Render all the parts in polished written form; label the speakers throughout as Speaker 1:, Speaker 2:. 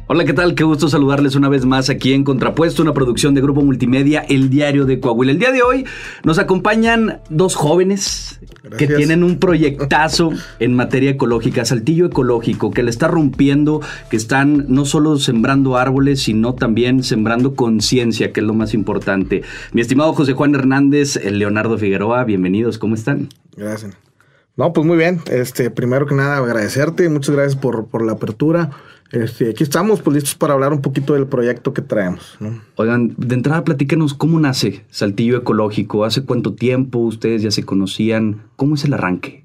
Speaker 1: Hola, ¿qué tal? Qué gusto saludarles una vez más aquí en Contrapuesto, una producción de Grupo Multimedia, El Diario de Coahuila. El día de hoy nos acompañan dos jóvenes que tienen un proyectazo en materia ecológica, Saltillo Ecológico, que le está rompiendo, que están no solo sembrando árboles, sino también sembrando conciencia, que es lo más importante. Mi estimado José Juan Hernández, Leonardo Figueroa, bienvenidos, ¿cómo están?
Speaker 2: Gracias. No, pues muy bien. Primero que nada, agradecerte. Muchas gracias por la apertura. Aquí estamos, pues listos para hablar un poquito del proyecto que traemos, ¿no?
Speaker 1: Oigan, de entrada platícanos cómo nace Saltillo Ecológico. ¿Hace cuánto tiempo ustedes ya se conocían? ¿Cómo es el arranque?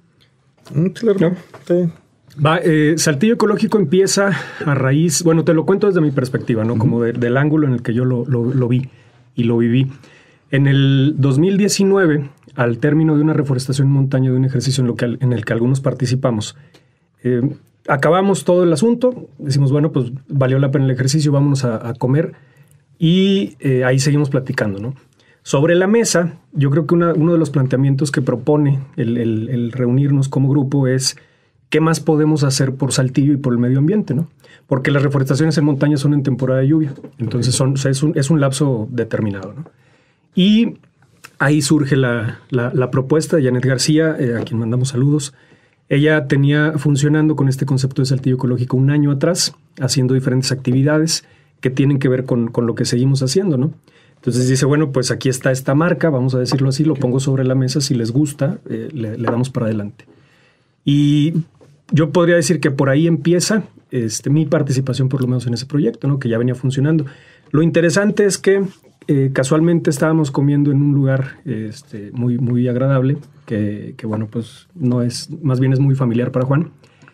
Speaker 3: Saltillo Ecológico empieza a raíz, bueno, te lo cuento desde mi perspectiva, ¿no? Como del ángulo en el que yo lo vi y lo viví. En el 2019, al término de una reforestación en montaña, de un ejercicio en el que algunos participamos, acabamos todo el asunto, decimos, bueno, pues valió la pena el ejercicio, vámonos a comer y ahí seguimos platicando, ¿no? Sobre la mesa, yo creo que uno de los planteamientos que propone el reunirnos como grupo es qué más podemos hacer por Saltillo y por el medio ambiente, ¿no? Porque las reforestaciones en montaña son en temporada de lluvia, entonces es un lapso determinado, ¿no? Y ahí surge la propuesta de Janet García, a quien mandamos saludos. Ella tenía funcionando con este concepto de Saltillo Ecológico un año atrás, haciendo diferentes actividades que tienen que ver con lo que seguimos haciendo, ¿no? Entonces dice, bueno, pues aquí está esta marca, vamos a decirlo así, lo pongo sobre la mesa, si les gusta, le damos para adelante. Y yo podría decir que por ahí empieza mi participación, por lo menos en ese proyecto, ¿no? Que ya venía funcionando. Lo interesante es que casualmente estábamos comiendo en un lugar muy, muy agradable, que bueno, pues no es, más bien es muy familiar para Juan.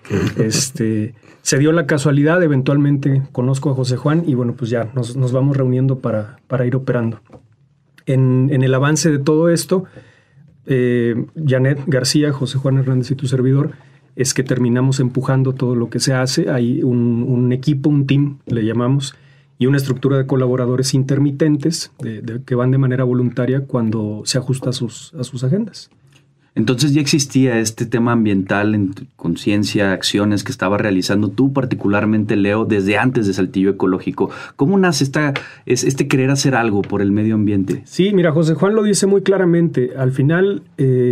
Speaker 3: Se dio la casualidad, eventualmente conozco a José Juan y bueno, pues ya nos vamos reuniendo para ir operando. En el avance de todo esto, Janet García, José Juan Hernández y tu servidor, es que terminamos empujando todo lo que se hace. Hay un equipo, un team, le llamamos, y una estructura de colaboradores intermitentes que van de manera voluntaria cuando se ajusta a sus agendas.
Speaker 1: Entonces ya existía este tema ambiental en conciencia, acciones que estaba realizando tú particularmente, Leo, desde antes de Saltillo Ecológico. ¿Cómo nace este querer hacer algo por el medio ambiente?
Speaker 3: Sí, mira, José Juan lo dice muy claramente. Al final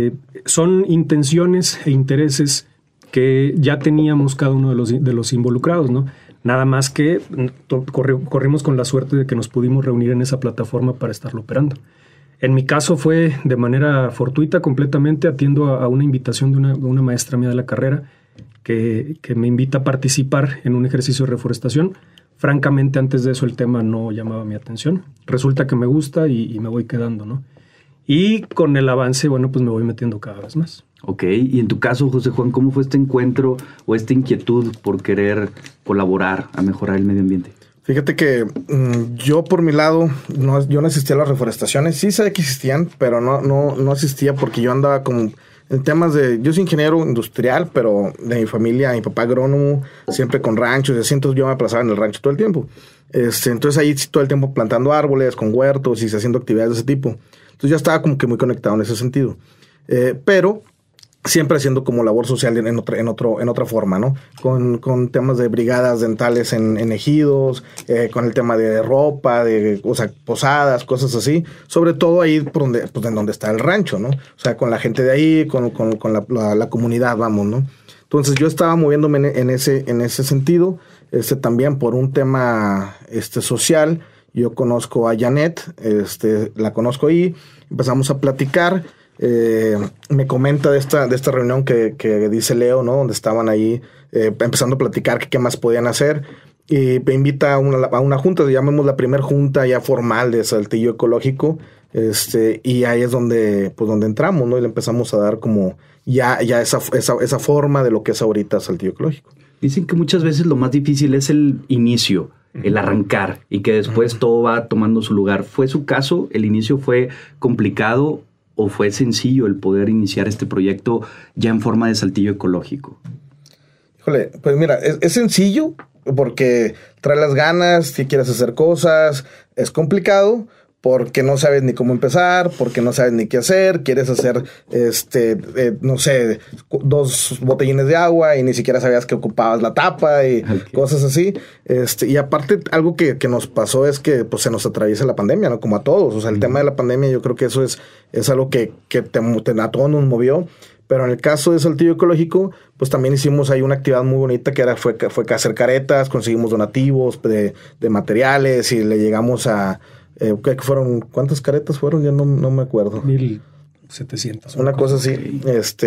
Speaker 3: son intenciones e intereses que ya teníamos cada uno de los involucrados, ¿no? Nada más que corrimos con la suerte de que nos pudimos reunir en esa plataforma para estarlo operando. En mi caso fue de manera fortuita completamente, atiendo a una invitación de una maestra mía de la carrera que me invita a participar en un ejercicio de reforestación. Francamente, antes de eso el tema no llamaba mi atención. Resulta que me gusta y me voy quedando, ¿no? Y con el avance, bueno, pues me voy metiendo cada vez más.
Speaker 1: Ok, y en tu caso, José Juan, ¿cómo fue este encuentro o esta inquietud por querer colaborar a mejorar el medio ambiente?
Speaker 2: Fíjate que yo por mi lado, yo no asistía a las reforestaciones. Sí sabía que existían, pero no asistía porque yo andaba como en temas yo soy ingeniero industrial, pero de mi familia, mi papá agrónomo, siempre con ranchos y así, entonces yo me aplazaba en el rancho todo el tiempo. Entonces ahí todo el tiempo plantando árboles, con huertos y haciendo actividades de ese tipo. Entonces ya estaba como que muy conectado en ese sentido. Pero siempre haciendo como labor social en otra forma, ¿no? Con temas de brigadas dentales en ejidos, con el tema de ropa, posadas, cosas así. Sobre todo ahí en donde está el rancho, ¿no? O sea, con la gente de ahí, con la comunidad, vamos, ¿no? Entonces yo estaba moviéndome en ese sentido, también por un tema social. Yo conozco a Janet, la conozco ahí, empezamos a platicar. Me comenta de esta reunión que dice Leo, ¿no? Donde estaban ahí empezando a platicar qué más podían hacer, y me invita a una junta, llamemos la primera junta ya formal de Saltillo Ecológico, y ahí es donde entramos, ¿no? Y le empezamos a dar como ya esa forma de lo que es ahorita Saltillo Ecológico.
Speaker 1: Dicen que muchas veces lo más difícil es el inicio, el arrancar, y que después todo va tomando su lugar. ¿Fue su caso? ¿El inicio fue complicado o fue sencillo el poder iniciar este proyecto ya en forma de Saltillo Ecológico?
Speaker 2: Híjole, pues mira, es sencillo porque trae las ganas, si quieres hacer cosas, es complicado porque no sabes ni cómo empezar, porque no sabes ni qué hacer, quieres hacer, no sé, 2 botellines de agua y ni siquiera sabías que ocupabas la tapa y cosas así. Y aparte, algo que nos pasó es que pues, se nos atraviesa la pandemia, ¿no? Como a todos. O sea, el tema de la pandemia, yo creo que eso es algo que a todos nos movió. Pero en el caso de Saltillo Ecológico, pues también hicimos ahí una actividad muy bonita que fue hacer caretas, conseguimos donativos de materiales y le llegamos a... ¿cuántas caretas fueron? Ya no me acuerdo.
Speaker 3: 1,700.
Speaker 2: Una cosa así.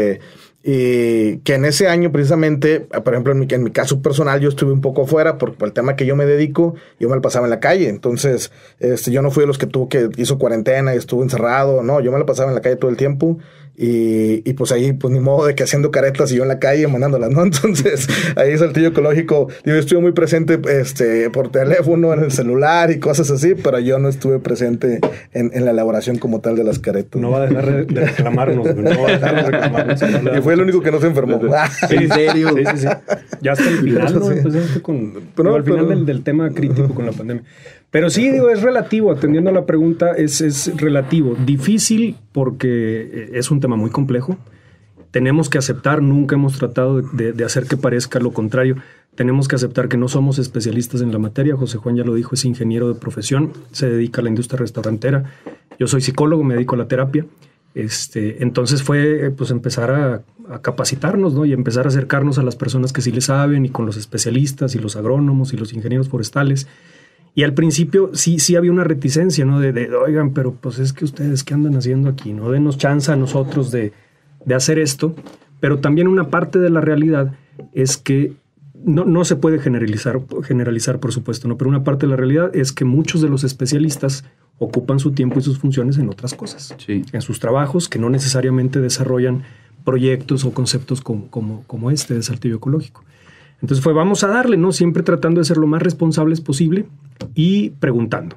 Speaker 2: Y que en ese año precisamente, por ejemplo, en mi caso personal, yo estuve un poco afuera por el tema que yo me dedico, yo me la pasaba en la calle. Entonces, yo no fui de los que hizo cuarentena y estuvo encerrado. No, yo me la pasaba en la calle todo el tiempo. Y pues ahí, pues ni modo de que haciendo caretas y yo en la calle mandándolas, ¿no? Entonces, ahí Saltillo Ecológico, yo estuve muy presente por teléfono, en el celular y cosas así, pero yo no estuve presente en la elaboración como tal de las caretas.
Speaker 3: No va a dejar de reclamarnos, no va a dejar de reclamarnos.
Speaker 2: Y fue el único que no se enfermó.
Speaker 1: ¿En serio?
Speaker 3: Sí. Ya hasta el final, ¿no? Empezaste al final del tema crítico con la pandemia. Pero sí, digo, es relativo, atendiendo a la pregunta, es relativo. Difícil porque es un tema muy complejo. Tenemos que aceptar, nunca hemos tratado de hacer que parezca lo contrario. Tenemos que aceptar que no somos especialistas en la materia. José Juan ya lo dijo, es ingeniero de profesión, se dedica a la industria restaurantera. Yo soy psicólogo, me dedico a la terapia. Entonces fue pues empezar a capacitarnos, ¿no? Y empezar a acercarnos a las personas que sí le saben y con los especialistas y los agrónomos y los ingenieros forestales. Y al principio sí había una reticencia, ¿no? De oigan, pero pues es que ustedes, ¿qué andan haciendo aquí? ¿No? Denos chance a nosotros de hacer esto. Pero también una parte de la realidad es que no se puede generalizar, por supuesto, ¿no? Pero una parte de la realidad es que muchos de los especialistas ocupan su tiempo y sus funciones en otras cosas.
Speaker 1: Sí. En
Speaker 3: sus trabajos, que no necesariamente desarrollan proyectos o conceptos como este de Saltillo Ecológico. Entonces vamos a darle, ¿no? Siempre tratando de ser lo más responsables posible y preguntando.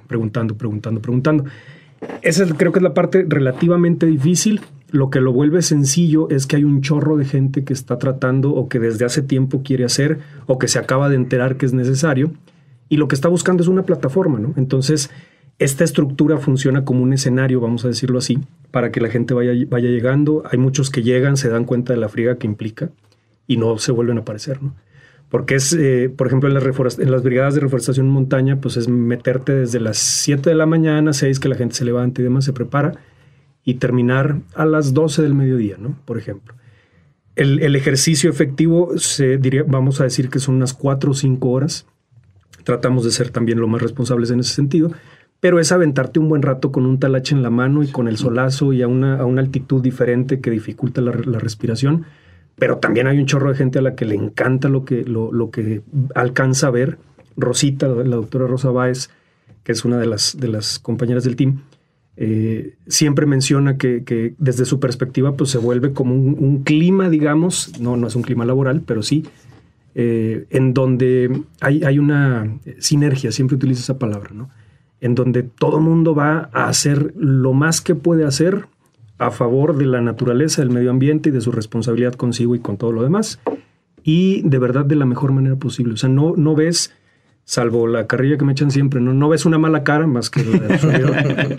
Speaker 3: Esa creo que es la parte relativamente difícil. Lo que lo vuelve sencillo es que hay un chorro de gente que está tratando o que desde hace tiempo quiere hacer o que se acaba de enterar que es necesario y lo que está buscando es una plataforma, ¿no? Entonces, esta estructura funciona como un escenario, vamos a decirlo así, para que la gente vaya llegando. Hay muchos que llegan, se dan cuenta de la friega que implica y no se vuelven a aparecer, ¿no? Porque es, por ejemplo, en las brigadas de reforestación en montaña, pues es meterte desde las 7 de la mañana, 6 que la gente se levanta y demás, se prepara, y terminar a las 12 del mediodía, ¿no? Por ejemplo. El ejercicio efectivo, vamos a decir que son unas 4 o 5 horas. Tratamos de ser también lo más responsables en ese sentido, pero es aventarte un buen rato con un talache en la mano y con el solazo y a una altitud diferente que dificulta la respiración. Pero también hay un chorro de gente a la que le encanta lo que alcanza a ver. Rosita, la doctora Rosa Báez, que es una de las compañeras del team, siempre menciona que desde su perspectiva pues se vuelve como un clima, digamos, no es un clima laboral, pero sí, en donde hay una sinergia, siempre utilizo esa palabra, ¿no? En donde todo mundo va a hacer lo más que puede hacer a favor de la naturaleza, del medio ambiente y de su responsabilidad consigo y con todo lo demás, y de verdad de la mejor manera posible. O sea, no ves, salvo la carrilla que me echan siempre, no ves una mala cara más que la del servidor.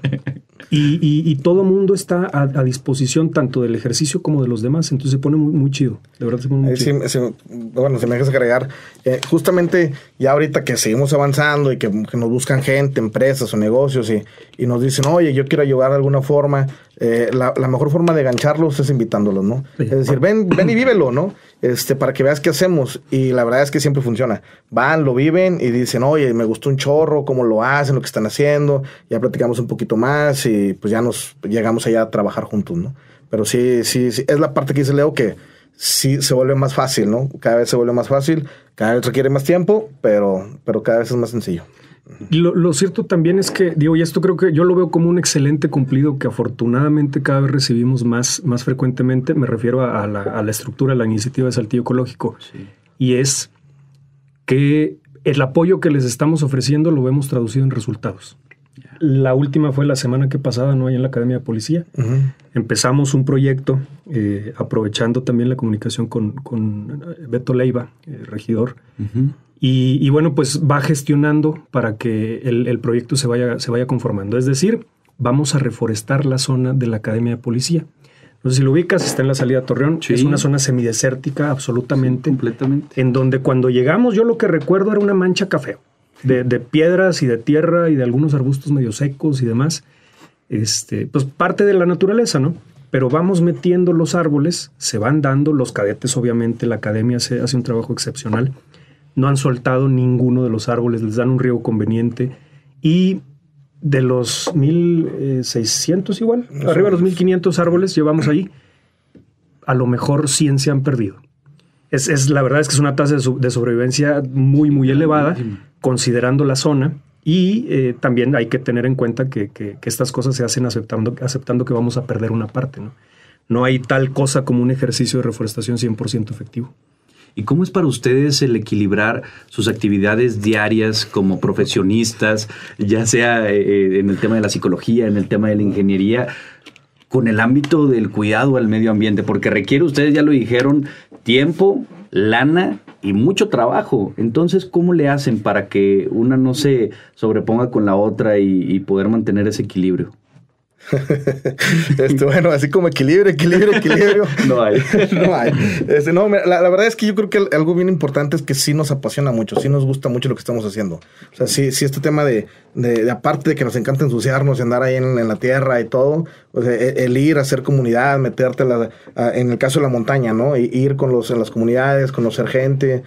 Speaker 3: Y todo mundo está a disposición tanto del ejercicio como de los demás, entonces se pone muy, muy chido, de verdad se pone muy chido.
Speaker 2: Bueno, se me deja agregar, justamente ya ahorita que seguimos avanzando y que nos buscan gente, empresas o negocios y nos dicen, oye, yo quiero ayudar de alguna forma, la mejor forma de gancharlos es invitándolos, ¿no? Sí. Es decir, ven y vívelo, ¿no? Para que veas qué hacemos, y la verdad es que siempre funciona. Van, lo viven y dicen, oye, me gustó un chorro, cómo lo hacen, lo que están haciendo, ya platicamos un poquito más y pues ya nos llegamos allá a trabajar juntos, ¿no? Pero sí, es la parte que dice Leo, que sí se vuelve más fácil, ¿no? Cada vez se vuelve más fácil, cada vez requiere más tiempo, pero cada vez es más sencillo.
Speaker 3: Lo cierto también es que, digo, y esto creo que yo lo veo como un excelente cumplido que afortunadamente cada vez recibimos más frecuentemente. Me refiero a la estructura de la iniciativa de Saltillo Ecológico. Sí. Y es que el apoyo que les estamos ofreciendo lo vemos traducido en resultados. La última fue la semana que pasada, ¿no? Ahí en la Academia de Policía. Uh-huh. Empezamos un proyecto aprovechando también la comunicación con Beto Leiva, regidor. Uh-huh. Y bueno, pues va gestionando para que el proyecto se vaya conformando. Es decir, vamos a reforestar la zona de la Academia de Policía. No sé si lo ubicas, está en la salida a Torreón. Sí. Es una zona semidesértica, absolutamente.
Speaker 1: Sí, completamente.
Speaker 3: En donde cuando llegamos, yo lo que recuerdo era una mancha café de piedras y de tierra y de algunos arbustos medio secos y demás. Pues parte de la naturaleza, ¿no? Pero vamos metiendo los árboles, se van dando, los cadetes, obviamente, la academia hace un trabajo excepcional. No han soltado ninguno de los árboles, les dan un riego conveniente. Y de los 1,600 igual, arriba de los 1,500 árboles llevamos ahí, a lo mejor 100 se han perdido. La verdad es que es una tasa de sobrevivencia muy, muy elevada, considerando la zona. Y también hay que tener en cuenta que estas cosas se hacen aceptando que vamos a perder una parte, ¿no? No hay tal cosa como un ejercicio de reforestación 100% efectivo.
Speaker 1: ¿Y cómo es para ustedes el equilibrar sus actividades diarias como profesionistas, ya sea en el tema de la psicología, en el tema de la ingeniería, con el ámbito del cuidado al medio ambiente? Porque requiere, ustedes ya lo dijeron, tiempo, lana y mucho trabajo. Entonces, ¿cómo le hacen para que una no se sobreponga con la otra y poder mantener ese equilibrio?
Speaker 2: Bueno, así como equilibrio.
Speaker 1: No hay.
Speaker 2: No hay. La verdad es que yo creo que algo bien importante es que sí nos apasiona mucho, sí nos gusta mucho lo que estamos haciendo. O sea, sí este tema de aparte de que nos encanta ensuciarnos y andar ahí en la tierra y todo, o sea, el ir a hacer comunidad, meterte en el caso de la montaña, ¿no? Ir en las comunidades, conocer gente,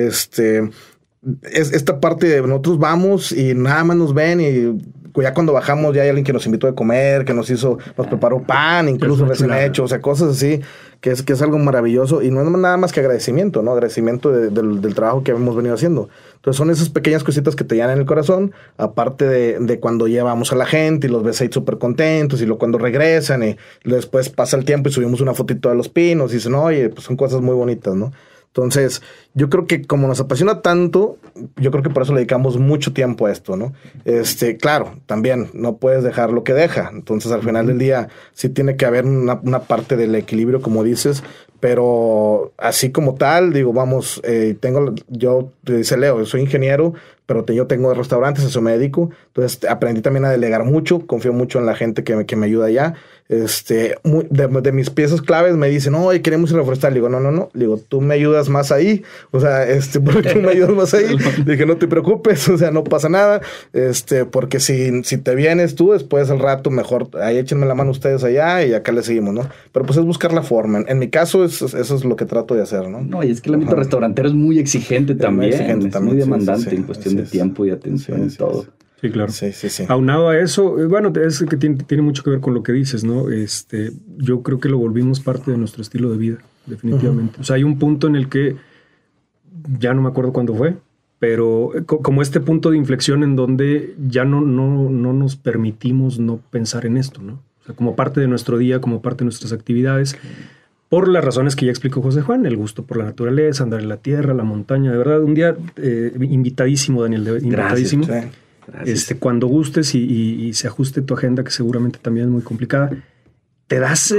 Speaker 2: esta parte de nosotros vamos y nada más nos ven y ya cuando bajamos ya hay alguien que nos invitó a comer, que nos preparó pan, incluso recién hecho, o sea, cosas así, que es algo maravilloso y no es nada más que agradecimiento, ¿no? Agradecimiento del trabajo que hemos venido haciendo. Entonces son esas pequeñas cositas que te llenan el corazón, aparte de cuando llevamos a la gente y los ves ahí súper contentos y luego cuando regresan y después pasa el tiempo y subimos una fotito de los pinos y dicen, oye, pues son cosas muy bonitas, ¿no? Entonces, yo creo que como nos apasiona tanto, yo creo que por eso le dedicamos mucho tiempo a esto, ¿no? Claro, también no puedes dejar lo que deja. Entonces, al final del día, sí tiene que haber una parte del equilibrio, como dices, pero así como tal, digo, vamos, dice Leo, yo soy ingeniero, pero yo tengo restaurantes, eso me dedico. Entonces, aprendí también a delegar mucho, confío mucho en la gente que me ayuda allá. De mis piezas claves me dicen, oye, queremos ir a reforestar. Le digo, no. Le digo, tú me ayudas más ahí. O sea, porque tú me ayudas más ahí. Le dije, no te preocupes, o sea, no pasa nada. Porque si te vienes tú, después al rato, mejor, ahí échenme la mano ustedes allá y acá le seguimos, ¿no? Pero pues es buscar la forma. En mi caso, eso es lo que trato de hacer, ¿no?
Speaker 1: No, y es que el ámbito restaurantero es muy exigente también. Muy demandante en cuestión de tiempo y atención y todo.
Speaker 3: Sí, claro.
Speaker 2: Sí.
Speaker 3: Aunado a eso, bueno, es que tiene mucho que ver con lo que dices, ¿no? Yo creo que lo volvimos parte de nuestro estilo de vida, definitivamente. Uh-huh. O sea, hay un punto en el que, ya no me acuerdo cuándo fue, pero como este punto de inflexión en donde ya no nos permitimos no pensar en esto, ¿no? O sea, como parte de nuestro día, como parte de nuestras actividades, por las razones que ya explicó José Juan, el gusto por la naturaleza, andar en la tierra, la montaña, de verdad, un día invitadísimo, Daniel, invitadísimo.
Speaker 1: Gracias. Gracias.
Speaker 3: Cuando gustes y se ajuste tu agenda, que seguramente también es muy complicada, te das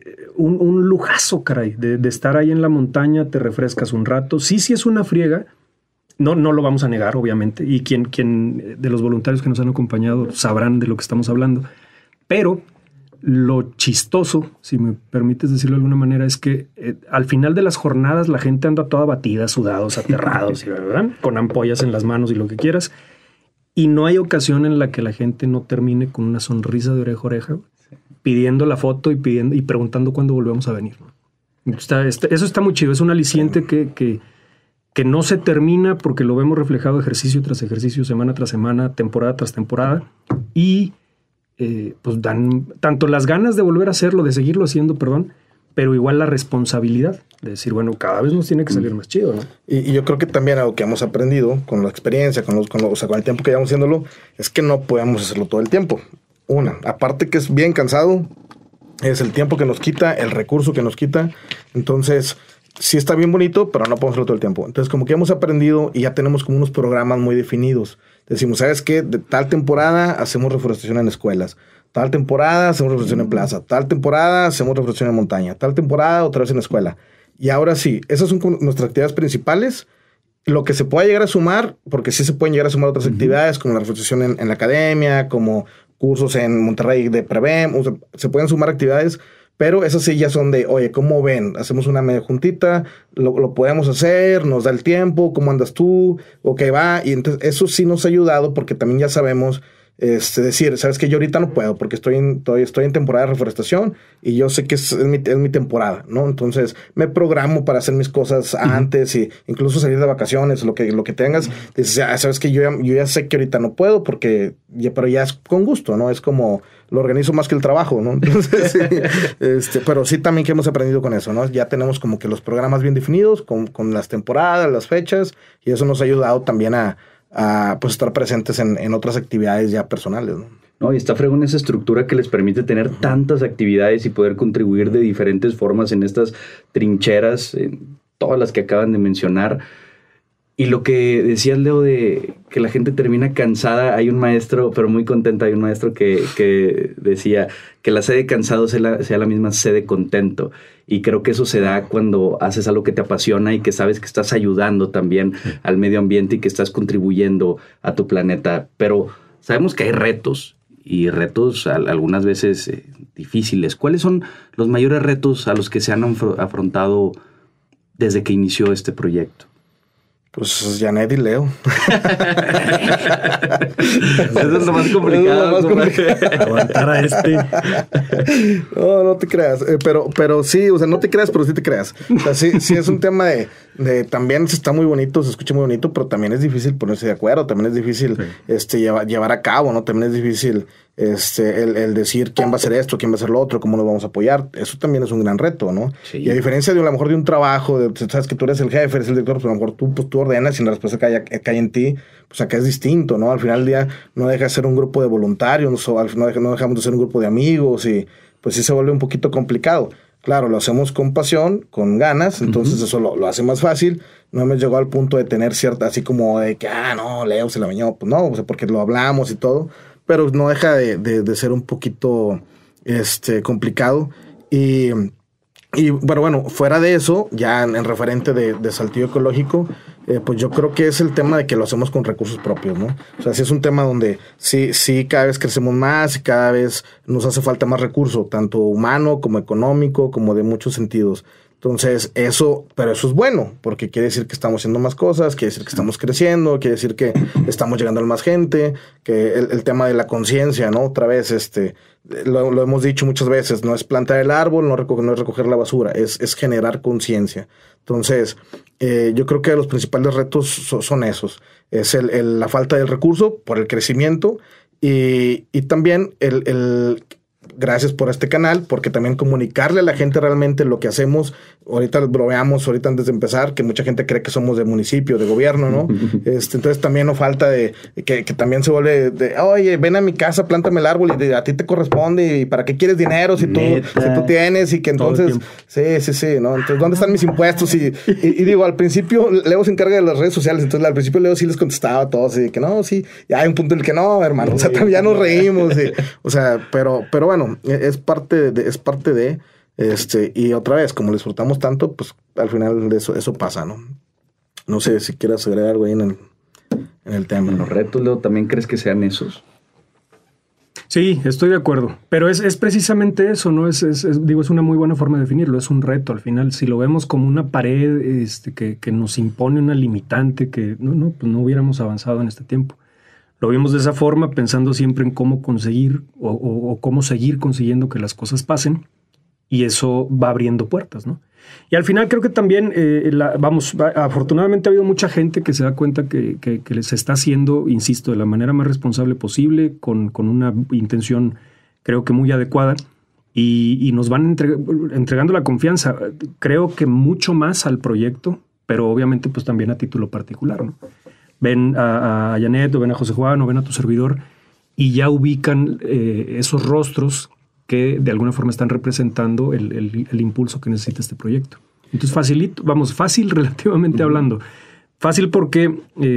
Speaker 3: un lujazo, caray, de estar ahí en la montaña, te refrescas un rato. Sí es una friega, no lo vamos a negar, obviamente, y quien de los voluntarios que nos han acompañado sabrán de lo que estamos hablando, pero lo chistoso, si me permites decirlo de alguna manera, es que al final de las jornadas la gente anda toda batida, sudados, aterrados, ¿verdad? Con ampollas en las manos y lo que quieras. Y no hay ocasión en la que la gente no termine con una sonrisa de oreja a oreja, pidiendo la foto y preguntando cuándo volvemos a venir, ¿no? Eso está muy chido. Es un aliciente que no se termina porque lo vemos reflejado ejercicio tras ejercicio, semana tras semana, temporada tras temporada. Y pues dan tanto las ganas de volver a hacerlo, de seguirlo haciendo, pero igual la responsabilidad de decir, bueno, cada vez nos tiene que salir más chido, ¿no?
Speaker 2: Y yo creo que también algo que hemos aprendido con la experiencia, con el tiempo que llevamos haciéndolo, es que no podemos hacerlo todo el tiempo. Aparte que es bien cansado, es el tiempo que nos quita, el recurso que nos quita. Entonces, sí está bien bonito, pero no podemos hacerlo todo el tiempo. Entonces, como que hemos aprendido y ya tenemos como unos programas muy definidos. Decimos, ¿sabes qué? De tal temporada hacemos reforestación en escuelas. Tal temporada hacemos reforestación en plaza. Tal temporada hacemos reforestación en montaña. Tal temporada otra vez en escuela. Y ahora sí, esas son nuestras actividades principales lo que se pueda llegar a sumar, porque sí se pueden llegar a sumar otras actividades, como la reflexión en la academia, como cursos en Monterrey de Prevem, o sea, se pueden sumar actividades, pero esas sí ya son de, oye, ¿cómo ven? Hacemos una media juntita, lo podemos hacer, nos da el tiempo, ¿cómo andas tú? Ok, va. Y entonces eso sí nos ha ayudado porque también ya sabemos decir, sabes que yo ahorita no puedo porque estoy en temporada de reforestación y yo sé que es mi temporada, ¿no? Entonces me programo para hacer mis cosas antes y incluso salir de vacaciones, lo que tengas. Dices, sabes que yo ya sé que ahorita no puedo pero ya es con gusto, ¿no? Es como lo organizo más que el trabajo, ¿no? Entonces, sí, pero sí también que hemos aprendido con eso, ¿no? Ya tenemos como que los programas bien definidos con las temporadas, las fechas, y eso nos ha ayudado también a pues estar presentes en otras actividades ya personales, ¿no?
Speaker 1: No, y está fregón esa estructura que les permite tener tantas actividades y poder contribuir de diferentes formas en estas trincheras, en todas las que acaban de mencionar. Y lo que decías, Leo, de que la gente termina cansada, hay un maestro, pero muy contento, hay un maestro que decía que la sed de cansado sea la misma sed de contento. Y creo que eso se da cuando haces algo que te apasiona y que sabes que estás ayudando también al medio ambiente y que estás contribuyendo a tu planeta. Pero sabemos que hay retos, y retos algunas veces difíciles. ¿Cuáles son los mayores retos a los que se han afrontado desde que inició este proyecto?
Speaker 2: Pues Janet y Leo.
Speaker 1: Eso es lo más complicado.
Speaker 3: Aguantar a este.
Speaker 2: No te creas. Pero sí, o sea, no te creas, pero sí te creas. O sea, sí es un tema de también está muy bonito, se escucha muy bonito, pero también es difícil ponerse de acuerdo, también es difícil llevar a cabo, ¿no? También es difícil el decir quién va a hacer esto, quién va a hacer lo otro, cómo nos vamos a apoyar. Eso también es un gran reto, ¿no? Sí. Y a diferencia de a lo mejor de un trabajo, sabes que tú eres el jefe, eres el director, pues a lo mejor tú ordenas y la respuesta cae en ti, pues acá es distinto, ¿no? Al final del día no deja de ser un grupo de voluntarios, no dejamos de ser un grupo de amigos y pues sí se vuelve un poquito complicado. Claro, lo hacemos con pasión, con ganas, entonces eso lo hace más fácil. No hemos llegado al punto de tener cierta, así como de que, no, Leo se la bañó. Pues no, o sea, porque lo hablamos y todo, pero no deja de ser un poquito complicado. Y bueno, fuera de eso, ya en referente de Saltillo Ecológico, pues yo creo que es el tema de que lo hacemos con recursos propios, ¿no? O sea, sí es un tema donde sí cada vez crecemos más y cada vez nos hace falta más recurso, tanto humano como económico, como de muchos sentidos. Entonces, pero eso es bueno, porque quiere decir que estamos haciendo más cosas, quiere decir que estamos creciendo, quiere decir que estamos llegando a más gente, que el tema de la conciencia, ¿no? Otra vez, lo hemos dicho muchas veces, no es plantar el árbol, no es recoger la basura, es generar conciencia. Entonces, yo creo que los principales retos son esos. Es la falta del recurso por el crecimiento y también gracias por este canal, porque también comunicarle a la gente realmente lo que hacemos. Ahorita lo veamos, ahorita antes de empezar, que mucha gente cree que somos de municipio, de gobierno, ¿no? Entonces también nos falta que también se vuelve oye, ven a mi casa, plántame el árbol y a ti te corresponde, y para qué quieres dinero si tú tienes, y que entonces, sí, ¿no? Entonces, ¿dónde están mis impuestos? Y digo, al principio Leo se encarga de las redes sociales, entonces al principio Leo sí les contestaba a todos, y que no, sí, y hay un punto en el que no, hermano, o sea, también ya nos reímos, o sea, pero bueno, es parte de y otra vez, como lo disfrutamos tanto, pues al final de eso pasa, ¿no? No sé si quieras agregar algo ahí en el tema.
Speaker 1: Los retos, Leo, ¿también crees que sean esos?
Speaker 3: Sí, estoy de acuerdo. Pero es precisamente eso, ¿no? Es una muy buena forma de definirlo. Es un reto al final. Si lo vemos como una pared que nos impone una limitante, que pues no hubiéramos avanzado en este tiempo. Lo vimos de esa forma, pensando siempre en cómo conseguir o cómo seguir consiguiendo que las cosas pasen. Y eso va abriendo puertas, ¿no? Y al final creo que también, afortunadamente ha habido mucha gente que se da cuenta que se está haciendo, insisto, de la manera más responsable posible, con una intención creo que muy adecuada, y nos van entregando la confianza, creo que mucho más al proyecto, pero obviamente pues también a título particular, ¿no? Ven a Janet, o ven a José Juan, o ven a tu servidor, y ya ubican esos rostros que de alguna forma están representando el impulso que necesita este proyecto. Entonces fácil relativamente hablando. Fácil porque,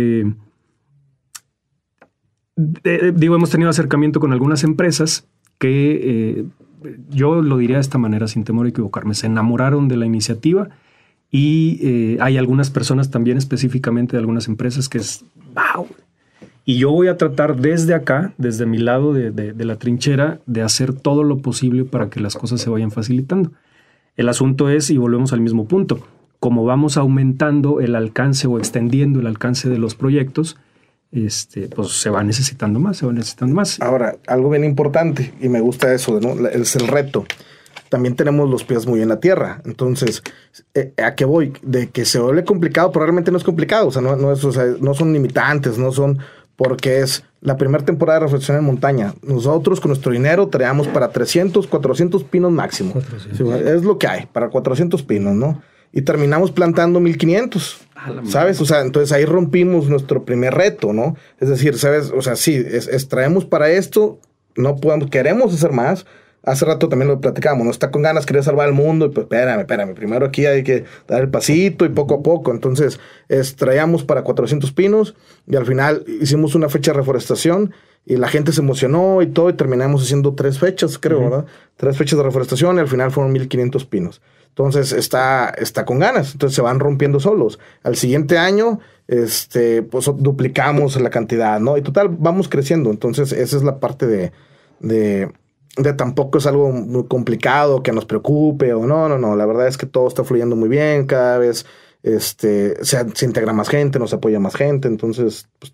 Speaker 3: hemos tenido acercamiento con algunas empresas que, yo lo diría de esta manera sin temor a equivocarme, se enamoraron de la iniciativa y hay algunas personas también específicamente de algunas empresas que es ¡wow! Y yo voy a tratar desde acá, desde mi lado de la trinchera, de hacer todo lo posible para que las cosas se vayan facilitando. El asunto es, y volvemos al mismo punto, como vamos aumentando el alcance o extendiendo el alcance de los proyectos, pues se va necesitando más.
Speaker 2: Ahora, algo bien importante, y me gusta eso, ¿no? Es el reto. También tenemos los pies muy en la tierra. Entonces, ¿a qué voy? De que se vuelve complicado, pero realmente no es complicado. O sea, no son limitantes, no son... Porque es la primera temporada de Reflexión en Montaña. Nosotros con nuestro dinero traemos para 300, 400 pinos máximo. 400. Sí, es lo que hay, para 400 pinos, ¿no? Y terminamos plantando 1500, ¿sabes? O sea, entonces ahí rompimos nuestro primer reto, ¿no? Es decir, ¿sabes? O sea, sí, traemos para esto, no podemos, queremos hacer más. Hace rato también lo platicábamos, ¿no? Está con ganas, querer salvar el mundo, y pues espérame, primero aquí hay que dar el pasito y poco a poco. Entonces, traíamos para 400 pinos y al final hicimos una fecha de reforestación y la gente se emocionó y todo y terminamos haciendo 3 fechas, creo, ¿verdad? 3 fechas de reforestación y al final fueron 1500 pinos. Entonces, está con ganas, entonces se van rompiendo solos. Al siguiente año, pues duplicamos la cantidad, ¿no? Y total, vamos creciendo. Entonces, esa es la parte de tampoco es algo muy complicado que nos preocupe o no. La verdad es que todo está fluyendo muy bien. Cada vez se integra más gente, nos apoya más gente. Entonces, pues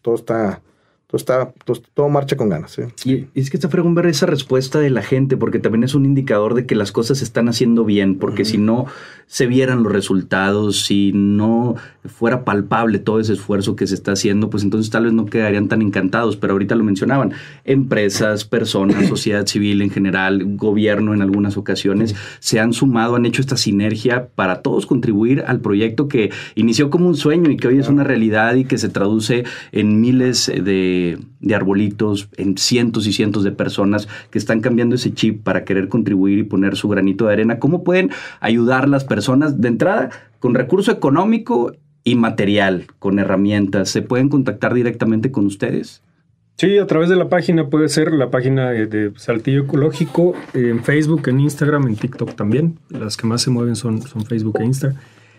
Speaker 2: todo marcha con ganas. ¿Sí?
Speaker 1: Y es que está fregón ver esa respuesta de la gente, porque también es un indicador de que las cosas se están haciendo bien, porque si no se vieran los resultados, si no fuera palpable todo ese esfuerzo que se está haciendo, pues entonces tal vez no quedarían tan encantados. Pero ahorita lo mencionaban, empresas, personas, sociedad civil en general, gobierno en algunas ocasiones, se han sumado, han hecho esta sinergia para todos contribuir al proyecto que inició como un sueño y que hoy es una realidad y que se traduce en miles de arbolitos, en cientos y cientos de personas que están cambiando ese chip para querer contribuir y poner su granito de arena. ¿Cómo pueden ayudar las personas? De entrada, con recurso económico y material, con herramientas. ¿Se pueden contactar directamente con ustedes?
Speaker 3: Sí, a través de la página, puede ser la página de Saltillo Ecológico, en Facebook, en Instagram, en TikTok también. Las que más se mueven son Facebook e Insta.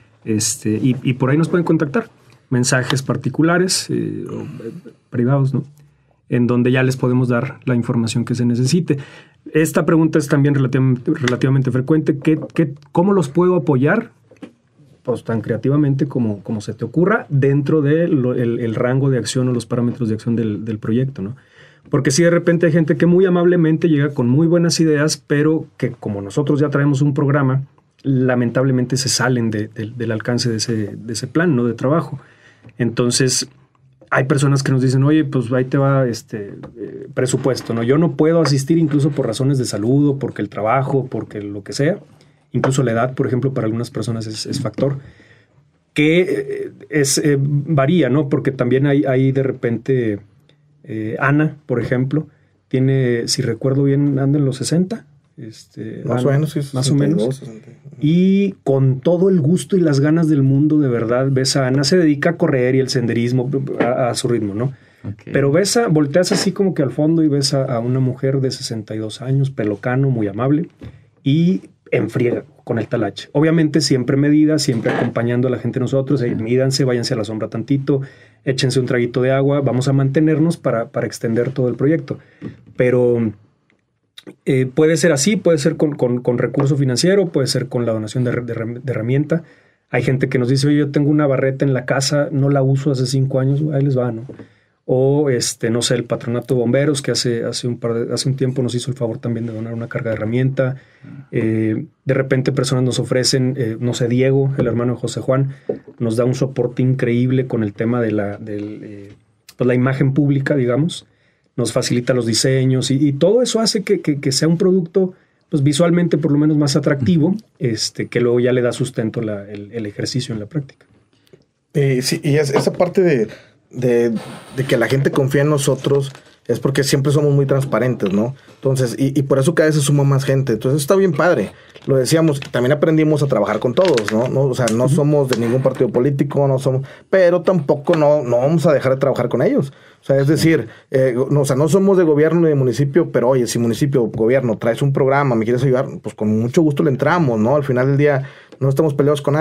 Speaker 3: Y por ahí nos pueden contactar. Mensajes particulares o privados, ¿no? En donde ya les podemos dar la información que se necesite. Esta pregunta es también relativamente frecuente. ¿Cómo los puedo apoyar? Pues tan creativamente como se te ocurra dentro del rango de acción o los parámetros de acción del proyecto, ¿no? Porque si de repente hay gente que muy amablemente llega con muy buenas ideas, pero que como nosotros ya traemos un programa, lamentablemente se salen del alcance de ese plan, ¿no? De trabajo. Entonces, hay personas que nos dicen, oye, pues ahí te va presupuesto, ¿no? Yo no puedo asistir incluso por razones de salud o porque el trabajo, porque lo que sea. Incluso la edad, por ejemplo, para algunas personas es factor. Que varía, ¿no? Porque también hay de repente... Ana, por ejemplo, tiene, si recuerdo bien, anda en los 60.
Speaker 2: Más o menos, sí.
Speaker 3: Más o menos. 60. Y con todo el gusto y las ganas del mundo, de verdad, ves a Ana, se dedica a correr y el senderismo a su ritmo, ¿no? Okay. Pero volteas así como que al fondo y ves a una mujer de 62 años, pelo cano, muy amable, y en friega con el talache. Obviamente siempre medida, siempre acompañando a la gente nosotros, mídanse, váyanse a la sombra tantito, échense un traguito de agua, vamos a mantenernos para extender todo el proyecto. Pero puede ser así, puede ser con recurso financiero, puede ser con la donación de herramienta. Hay gente que nos dice, oye, yo tengo una barreta en la casa, no la uso hace 5 años, ahí les va, ¿no? O, no sé, el Patronato de Bomberos, que hace un tiempo nos hizo el favor también de donar una carga de herramienta. De repente personas nos ofrecen, no sé, Diego, el hermano de José Juan, nos da un soporte increíble con el tema de la imagen pública, digamos. Nos facilita los diseños y todo eso hace que sea un producto, pues visualmente por lo menos más atractivo, que luego ya le da sustento el ejercicio en la práctica.
Speaker 2: Sí, y esa parte de que la gente confía en nosotros es porque siempre somos muy transparentes, ¿no? Entonces, y por eso cada vez se suma más gente. Entonces está bien padre. Lo decíamos, también aprendimos a trabajar con todos, ¿no? O sea, no somos de ningún partido político, pero tampoco no vamos a dejar de trabajar con ellos. O sea, es decir, no somos de gobierno ni de municipio, pero oye, si municipio, gobierno, traes un programa, me quieres ayudar, pues con mucho gusto le entramos, ¿no? Al final del día no estamos peleados con nadie.